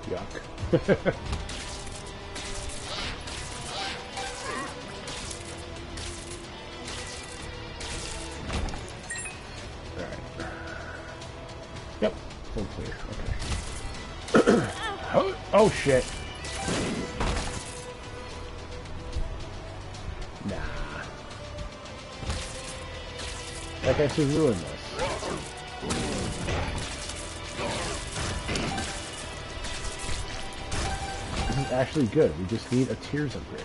Yuck. Alright. Yep, full clear. Okay. oh, oh shit. Nah. That guy should ruin this. This is actually good. We just need a Tears upgrade.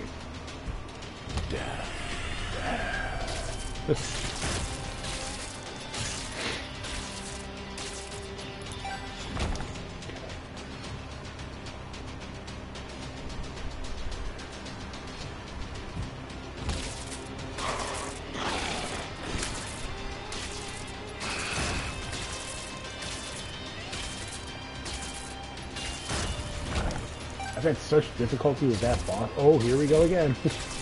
I've had such difficulty with that boss. Oh, here we go again.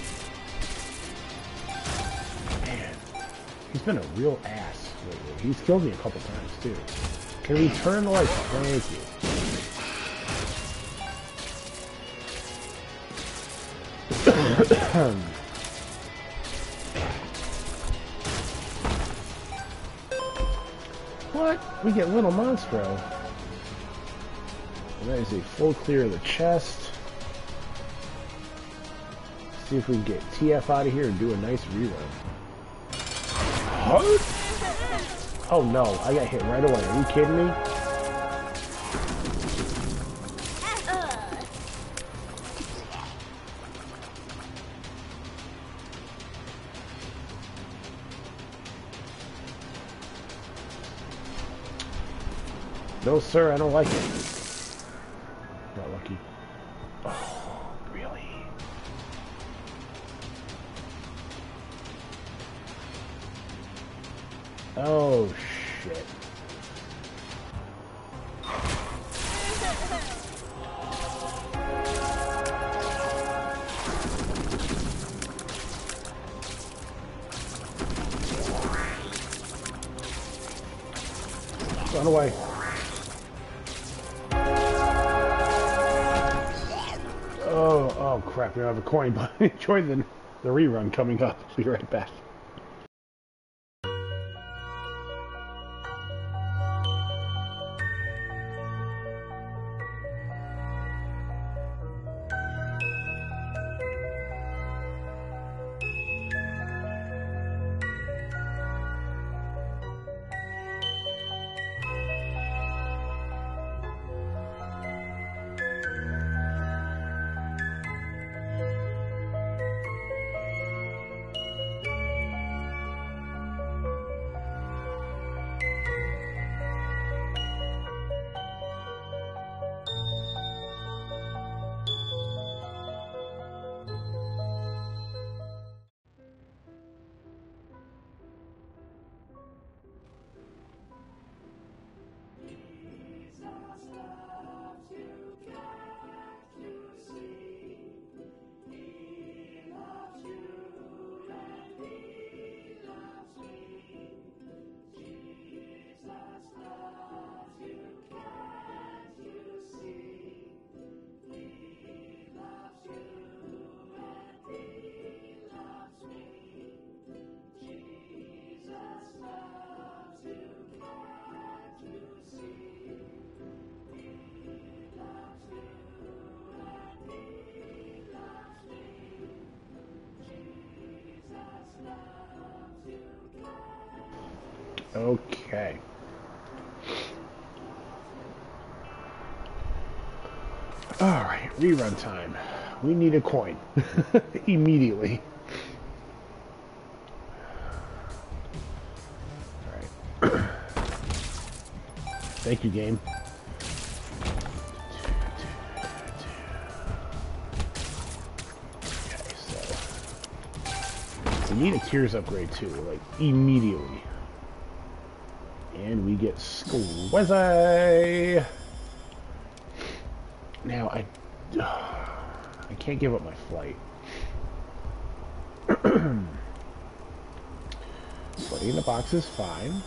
Man, he's been a real ass lately. He's killed me a couple times, too. Can we turn the lights off? Thank you. What? We get Little Monstro. And that is a full clear of the chest. Let's see if we can get T F out of here and do a nice rerun. What? Oh no, I got hit right away. Are you kidding me? No sir, I don't like it. Not lucky. Oh, really? Oh, shit. Run away. Oh, oh crap, we don't have a coin, but enjoy the, the rerun coming up. Be right back. Okay. Alright, rerun time. We need a coin. Immediately. Alright. Thank you, game. Okay, so... we need a Tears upgrade too, like, immediately. And we get Squizzy! Now, I... I can't give up my flight. Putting in the box is fine.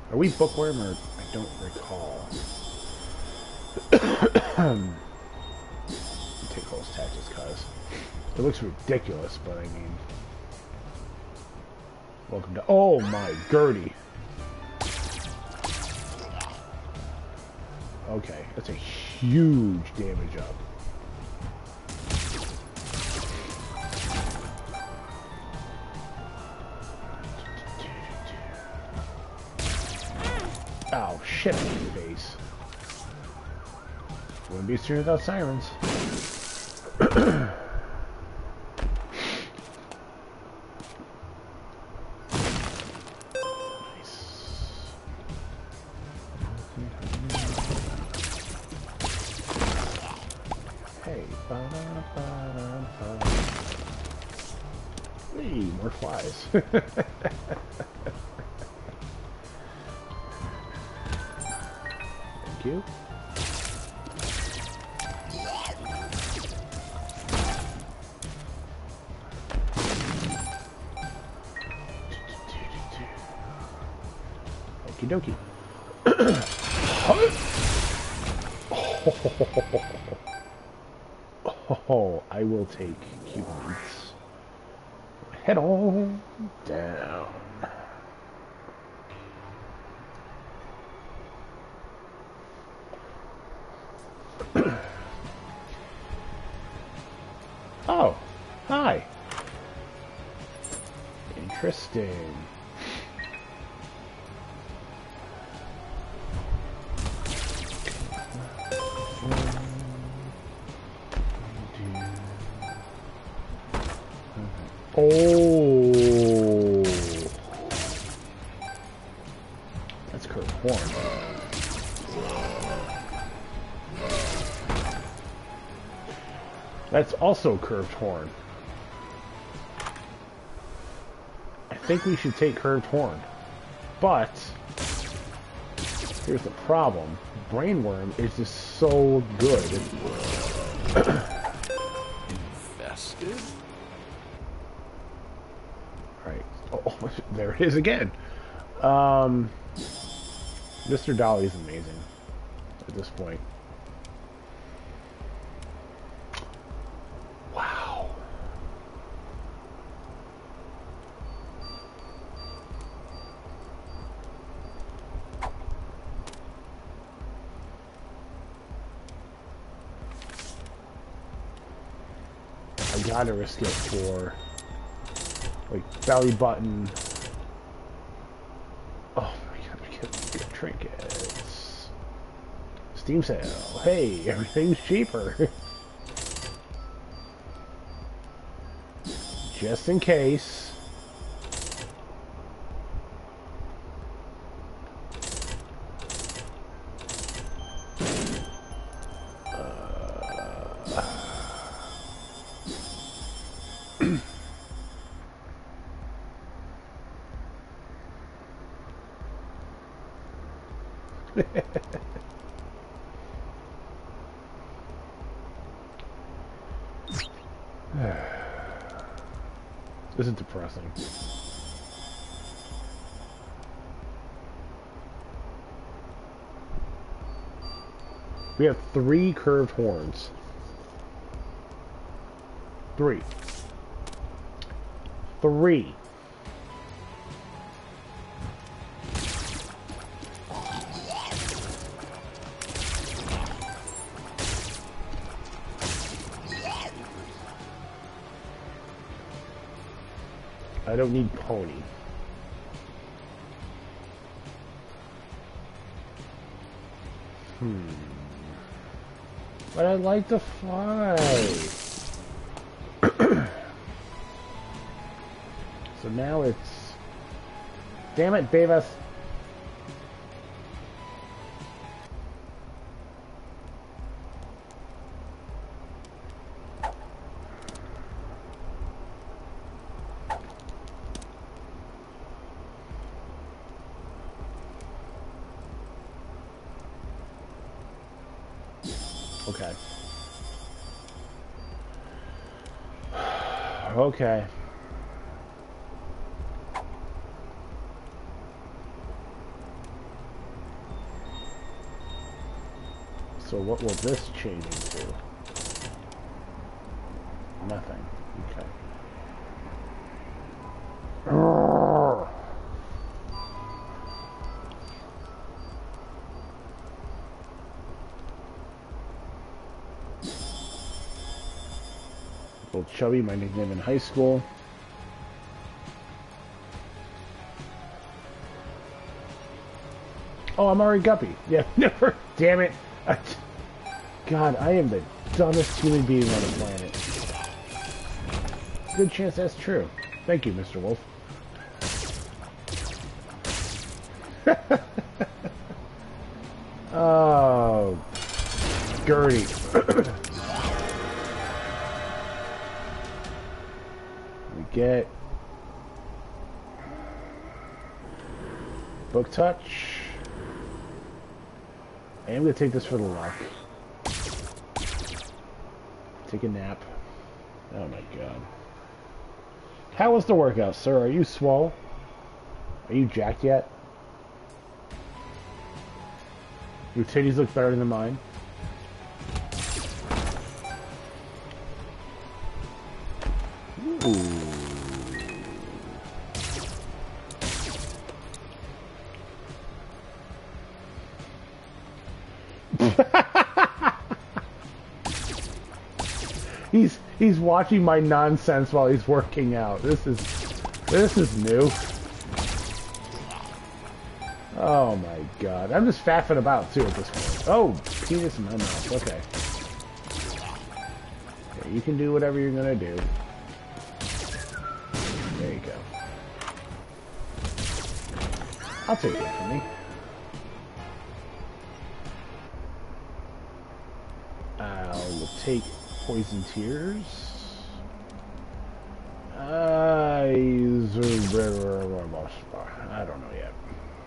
Are we bookworm or I don't recall? Take Hole's Tactics, cuz. It looks ridiculous, but I mean... Welcome to... Oh my Gertie! Okay, that's a huge damage up. Oh, shit in your face. Wouldn't be serious without sirens. Hey, ba-da-ba-da-ba. Hey, more flies. Thank you. Okie dokie. Oh, I will take coupons. Head on down. Oh, hi. Interesting. Oh, that's curved horn. That's also curved horn. I think we should take curved horn, but here's the problem: Brainworm is just so good. Infested? Right. Oh, there it is again. Um, Mister Dolly is amazing at this point. Wow. I gotta risk it for... like, belly button. Oh my god, we get good trinkets. Steam sale. Hey, everything's cheaper. Just in case. This is depressing. We have three curved horns. Three. Three. I don't need pony. Hmm. But I'd like to fly. So now it's... Damn it, Beavis. Okay. Okay. So what will this change into? Nothing. Okay. Urgh. Little Chubby, my nickname in high school. Oh, I'm already Guppy. Yeah, never. Damn it. I, God, I am the dumbest human being on the planet. Good chance that's true. Thank you, Mister Wolf. Oh, Gertie. We get Book Touch. I am going to take this for the luck. Take a nap. Oh my god. How was the workout, sir? Are you swole? Are you jacked yet? Your titties look better than mine. Ooh. he's he's watching my nonsense while he's working out. This is this is new. Oh my god. I'm just faffing about too at this point. Oh, penis in my mouth. Okay. Okay, you can do whatever you're gonna do. There you go. I'll take it from me. I'll take Poison Tears. I I don't know yet.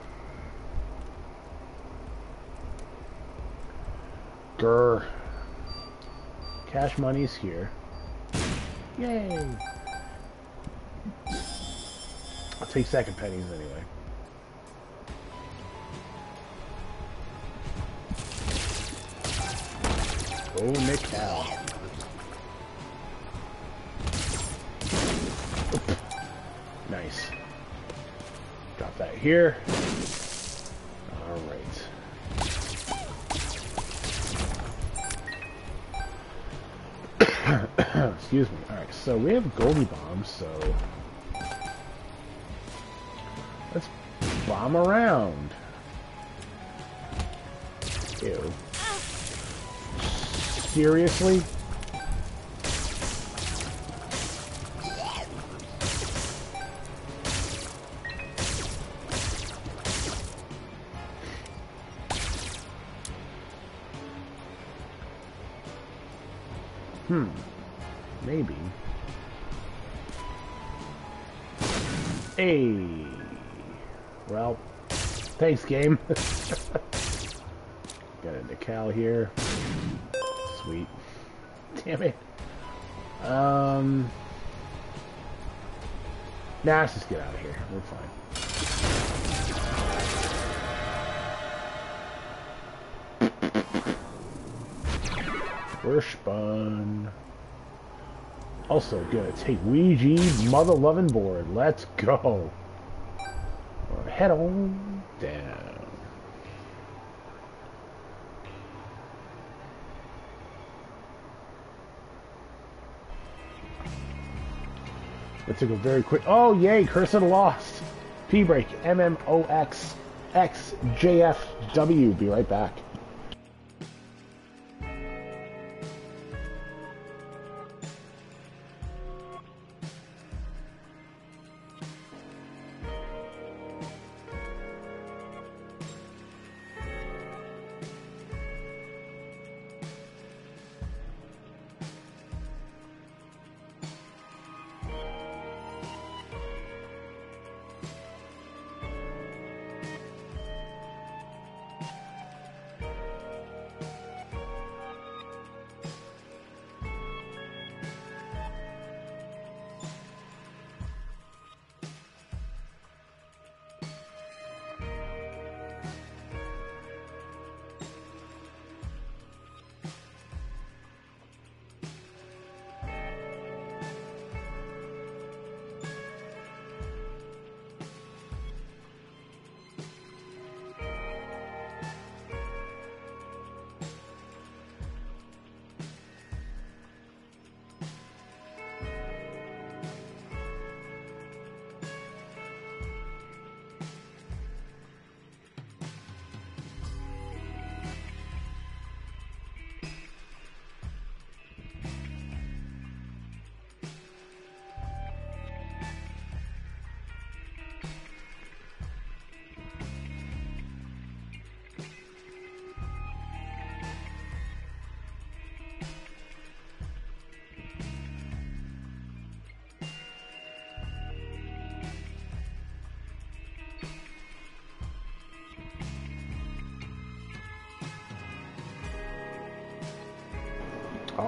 Grr. Cash money's here. Yay! I'll take second pennies anyway. Oh, Nickel. Nice. Drop that here. Alright. Excuse me. Alright, so we have Goldie Bombs, so let's bomb around. Ew. Seriously? Hmm. Maybe. Hey. Well, thanks, game. Got a decal here. Sweet. Damn it. Um. Nah, let's just get out of here. We're fine. We're spun. Also gonna take Ouija mother loving board. Let's go. Or head on down. Let's take a very quick. Oh yay! Curse of the Lost. P break. M M O X X J F W. Be right back.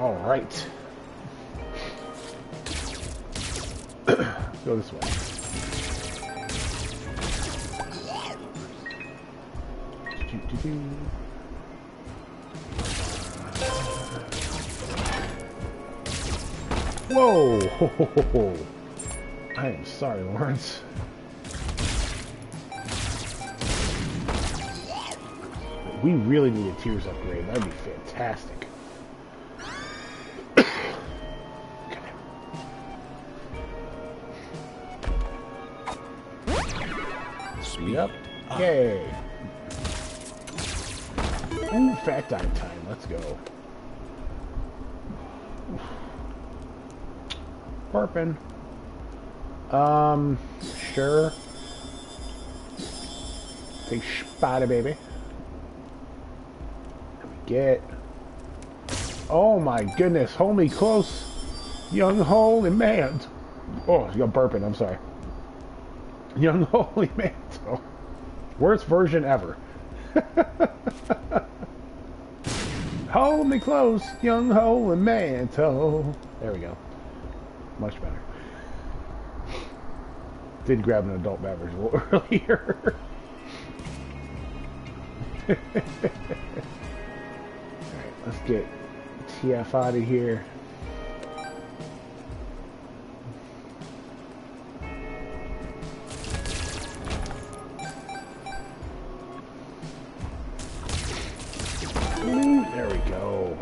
All right. Go this way. Whoa! Ho, ho, ho, ho. I am sorry, Lawrence. We really need a Tears upgrade. That'd be fantastic. Okay. Speed up. Okay. Ooh, fat dive time. Let's go. Burping. Um, sure. Take Spada, baby. Get. Oh my goodness, hold me close, young holy man. Oh, you're burping, I'm sorry. Young holy man. Oh, worst version ever. Hold me close, young holy man. There we go. Much better. Did grab an adult beverage a little earlier. Let's get T F out of here. Ooh, there we go.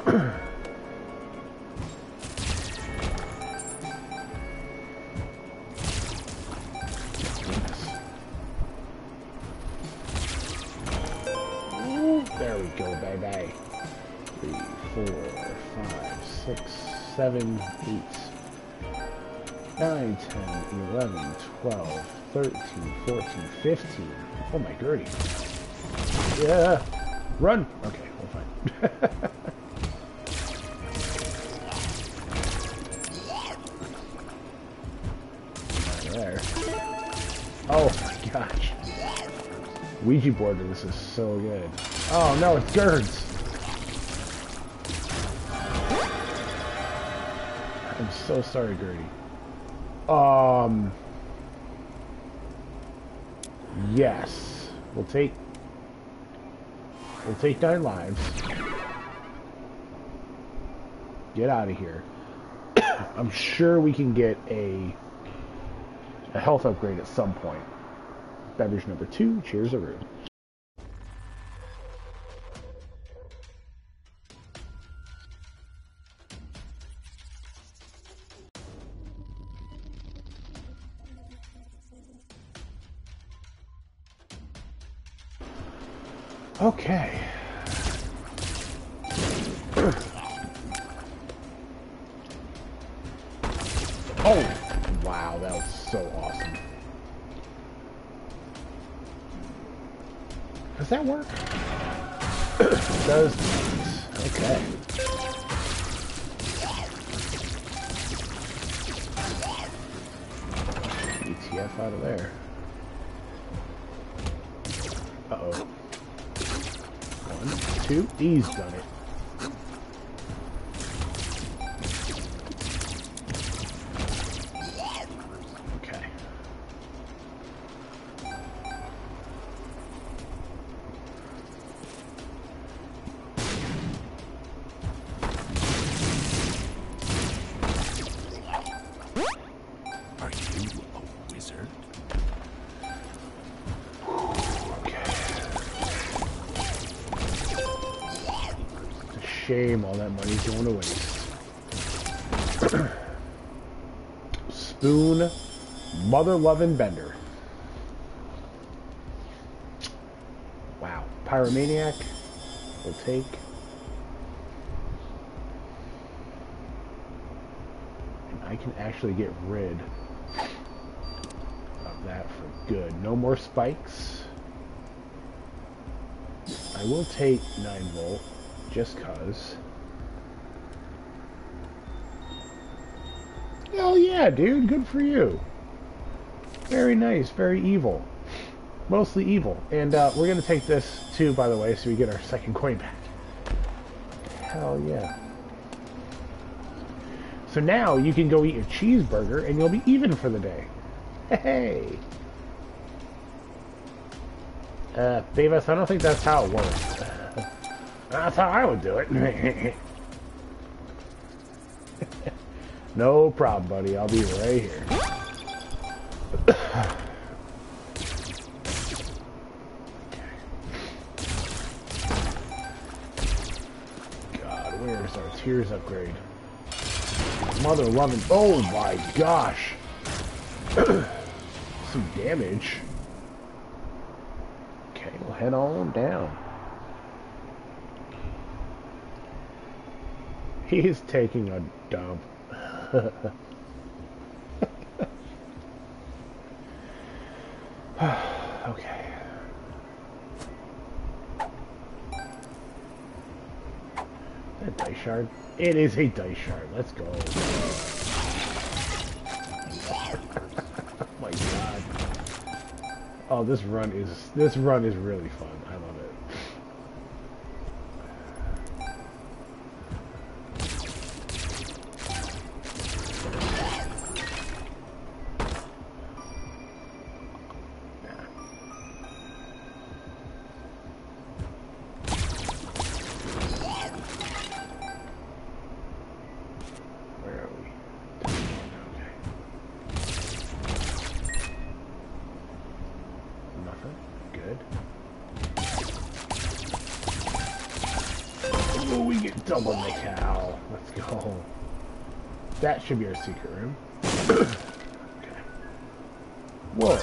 Ooh, there we go, baby. Three, four, five, six, seven, eight, nine, ten, eleven, twelve, thirteen, fourteen, fifteen. Oh my Gertie. Yeah. Run. Okay, we're fine. There. Oh my gosh. Ouija board, this is so good. Oh no, it's Gerds. I'm so sorry, Gertie. Um. Yes. We'll take. We'll take nine lives. Get out of here. I'm sure we can get a a health upgrade at some point. Beverage number two. Cheers, a room. Okay. Oh, wow, that was so awesome. Does that work? It does. Okay. E T F out of there. Uh-oh. One, two, he's done it. Okay. Are you a wizard? Shame all that money's going to waste. Spoon, mother-loving Bender. Wow. Pyromaniac, we'll take. And I can actually get rid of that for good. No more spikes. I will take nine volt. Just cause. Hell yeah, dude. Good for you. Very nice. Very evil. Mostly evil. And uh, we're going to take this too, by the way, so we get our second coin back. Hell yeah. So now you can go eat a cheeseburger and you'll be even for the day. Hey! Uh, Beavis, I don't think that's how it works. That's how I would do it. No problem, buddy. I'll be right here. God, where's our tears upgrade? Mother loving. Oh my gosh! Some damage. Okay, we'll head on down. He's taking a dump. Okay. Is that a dice shard? It is a dice shard. Let's go. Oh my god. Oh, this run is this run is really fun. I love it. Double the cow. Let's go. That should be our secret room. Okay. Whoa.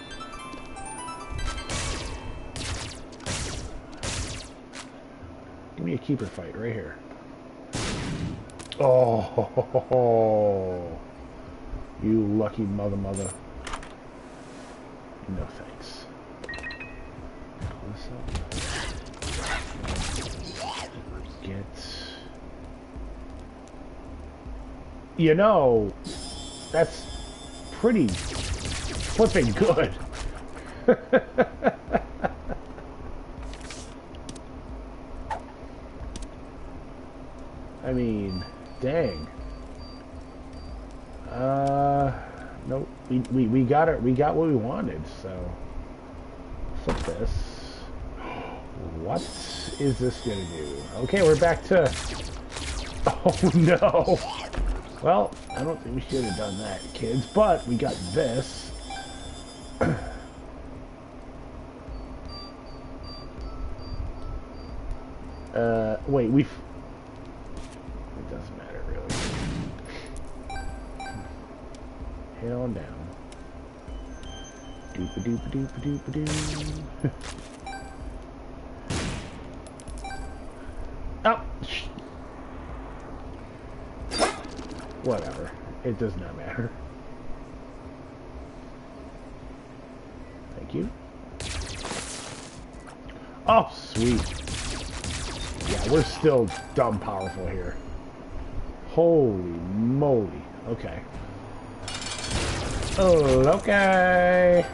Give me a keeper fight right here. Oh, you lucky mother mother. No thanks. Pull this up. Get. You know, that's pretty flipping good. I mean, dang. Uh, nope. We we we got it. We got what we wanted. So flip this. What is this gonna do? Okay, we're back to. Oh no. Well, I don't think we should have done that, kids, but we got this. uh, wait, we've... It doesn't matter, really. Head on down. Doop-a-doop-a-doop-a-doop-a-doo. Oh! Whatever. It does not matter. Thank you. Oh, sweet. Yeah, we're still dumb powerful here. Holy moly. Okay. Oh, okay.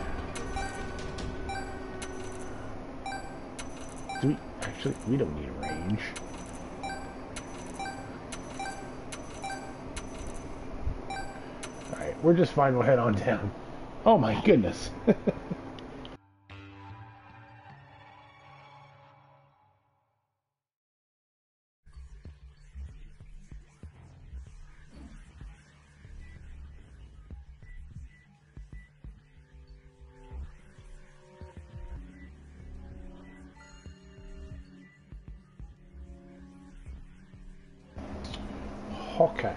Do we... Actually, we don't need a range. We're just fine, we'll head on down. Oh my goodness. Okay.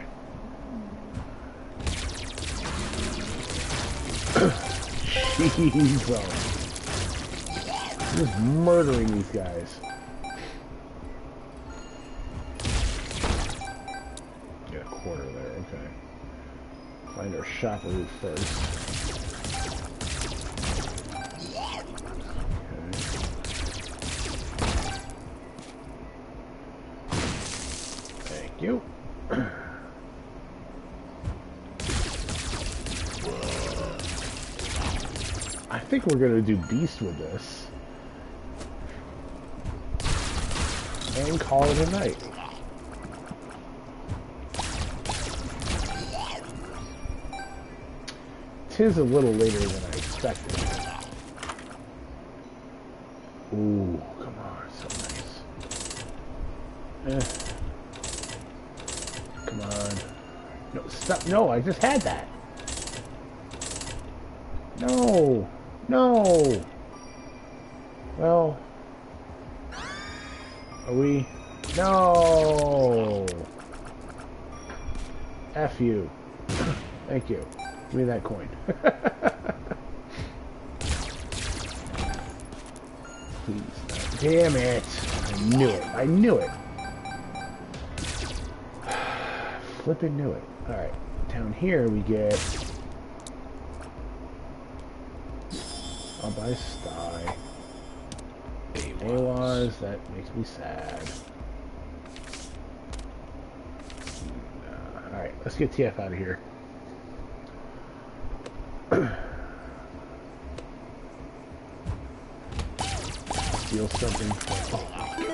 Jesus. Just murdering these guys. Get a quarter there, okay. Find our shopperoo first. Okay. Thank you. I think we're gonna do beast with this and call it a night. 'tis a little later than I expected. Ooh, come on, so nice. Eh. Come on. No, stop. No, I just had that. No. No. Well. Are we? No. F you. Thank you. Give me that coin. Please. Damn it. I knew it. I knew it. Flippin' knew it. Alright. Down here we get... I'll buy Sty. Awas. That makes me sad. Uh, Alright. Let's get T F out of here. Steal something. Oh,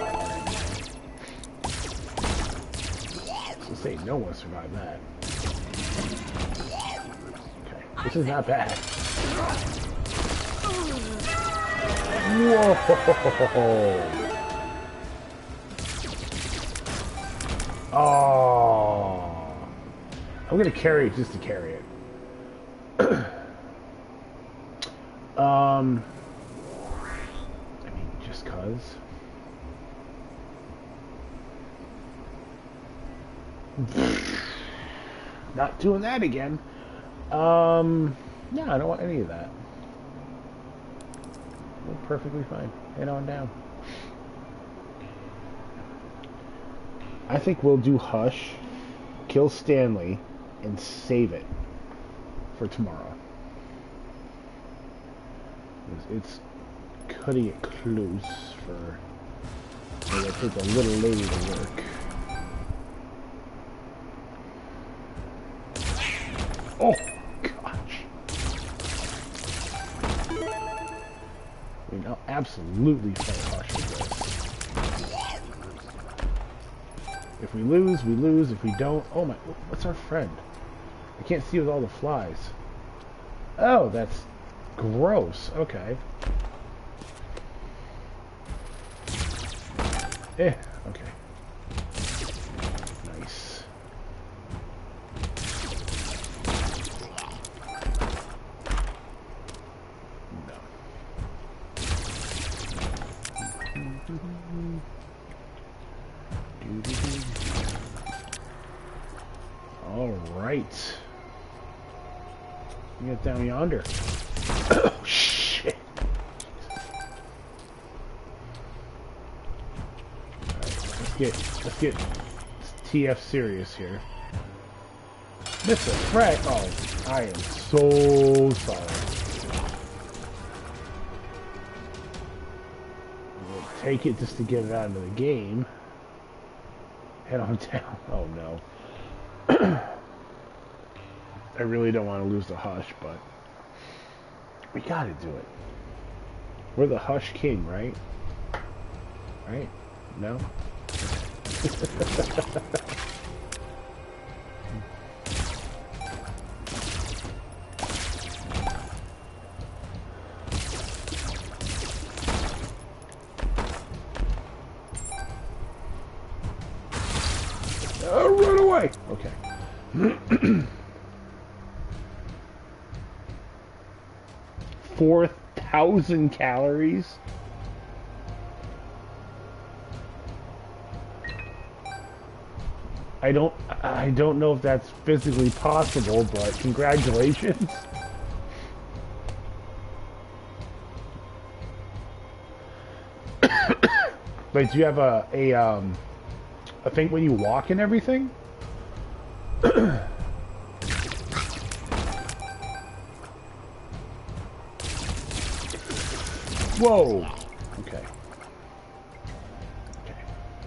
God. So say no one survived that. Okay, this is not bad. Whoa! Oh! I'm gonna carry it just to carry it. um. Just cause. Not doing that again. Um, no, I don't want any of that. We're perfectly fine. Head on down. I think we'll do Hush, kill Stanley, and save it for tomorrow. It's cutting it close for I'm gonna take a little lady to work. Oh gosh. I mean, I'll absolutely fight Hush with this. If we lose, we lose. If we don't, oh my, what's our friend? I can't see with all the flies. Oh, that's gross. Okay. Eh, okay. Nice. No. All right. Get down yonder. Oh shit. Let's get let's get T F serious here. Mister Fred, oh, I am so sorry. We'll take it just to get it out of the game. Head on down. Oh no. I really don't want to lose the Hush, but we gotta do it. We're the Hush King, right? Right? No? Oh, run away! Okay. four thousand calories? I don't I don't know if that's physically possible, but congratulations. But do you have a a um a thing when you walk and everything? Whoa. Okay. Okay.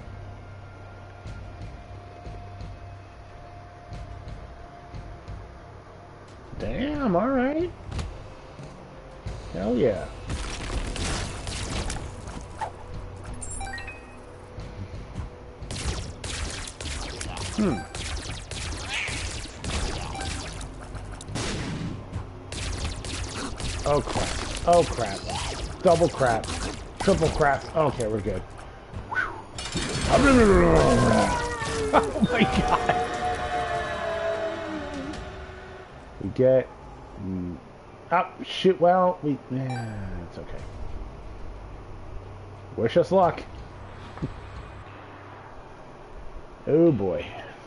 Damn, all right. Hell yeah. Hmm. Oh crap. Oh crap. Double crap. Triple crap. Okay, we're good. Oh my god. We get... Mm, oh, shit, well, we... Yeah, it's okay. Wish us luck. Oh boy.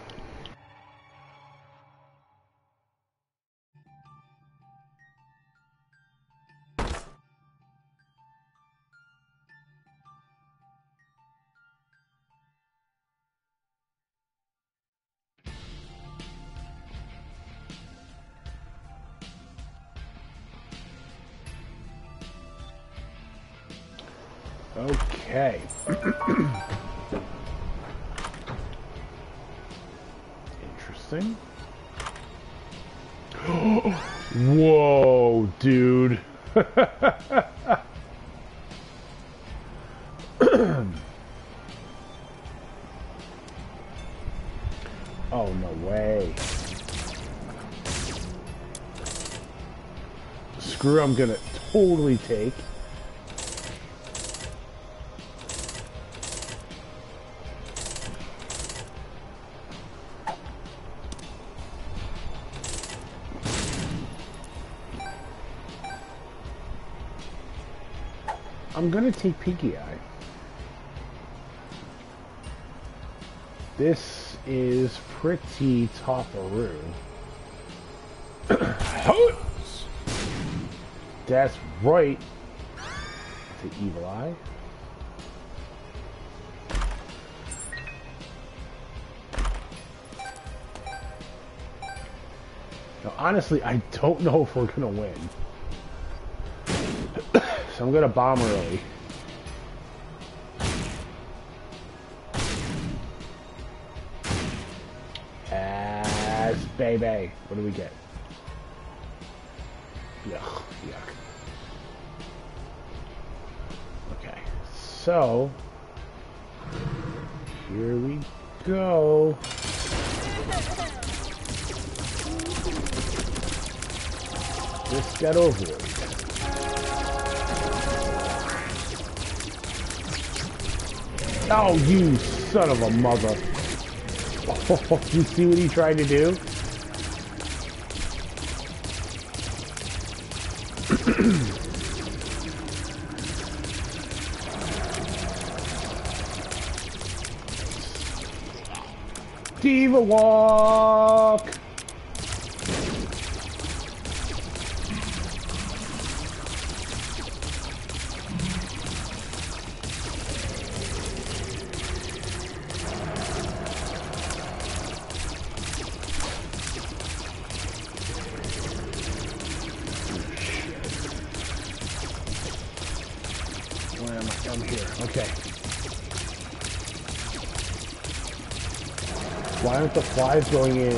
Okay. Interesting. Whoa, dude. Oh, no way. Screw, I'm gonna totally take. I'm gonna take Pinky Eye. This is pretty top-a-roo. That's right. The Evil Eye. Now, honestly, I don't know if we're gonna win. So I'm gonna bomb early. As baby. What do we get? Yuck, yuck. Okay, so here we go. Just get over it. Oh, you son of a mother. Oh, you see what he tried to do? Diva walk! Where am I? I'm here. Okay. Why aren't the flies going in?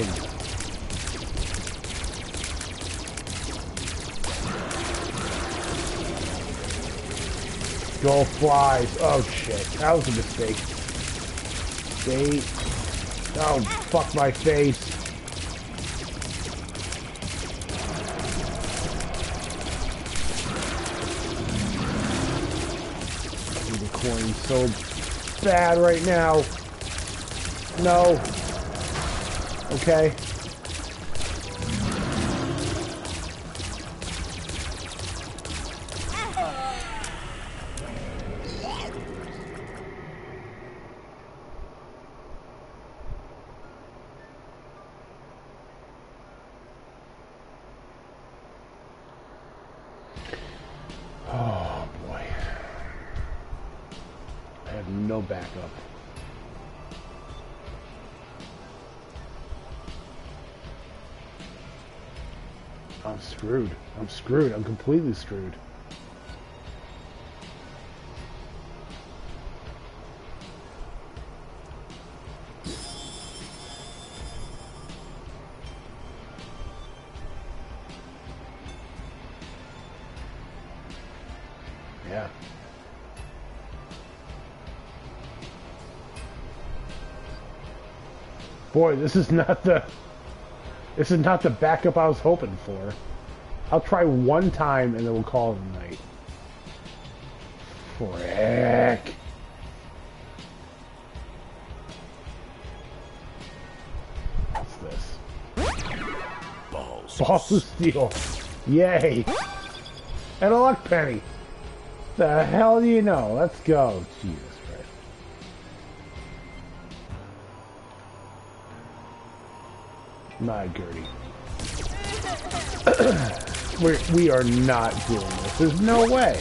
Go flies. Oh shit. That was a mistake. Bait. Oh, fuck my face. I need a coin so bad right now. No. Okay. Oh boy. I have no backup. I'm screwed. I'm screwed. I'm completely screwed. Yeah. Boy, this is not the... This is not the backup I was hoping for. I'll try one time and then we'll call it a night. Frick. What's this? Balls. Balls of steel. Yay. And a luck penny. The hell do you know? Let's go. Jesus Christ. My Gertie. We're, we are not doing this. There's no way.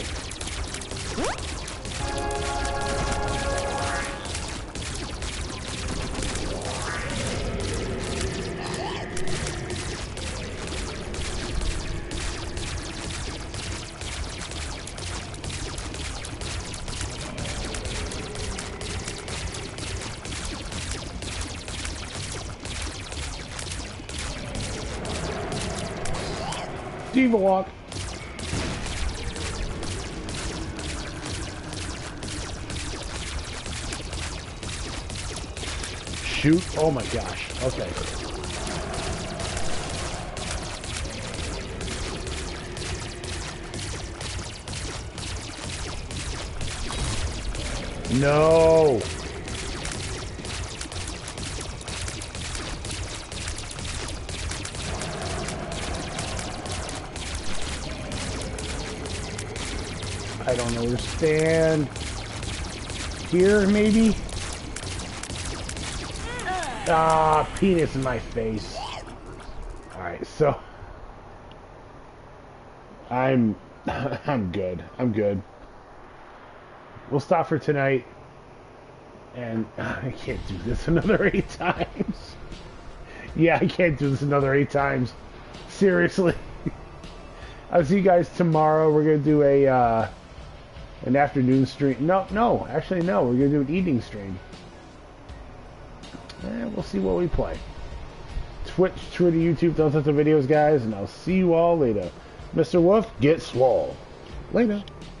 Diva walk. Shoot. Oh my gosh. Okay. No. I don't understand. Here, maybe? Ah, penis in my face. Alright, so... I'm... I'm good. I'm good. We'll stop for tonight. And I can't do this another eight times. Yeah, I can't do this another eight times. Seriously. I'll see you guys tomorrow. We're going to do a... Uh, an afternoon stream. No, no, actually no. We're gonna do an evening stream. And we'll see what we play. Twitch, Twitter, YouTube, don't touch the videos, guys, and I'll see you all later. Mister Wolf, get swole. Later.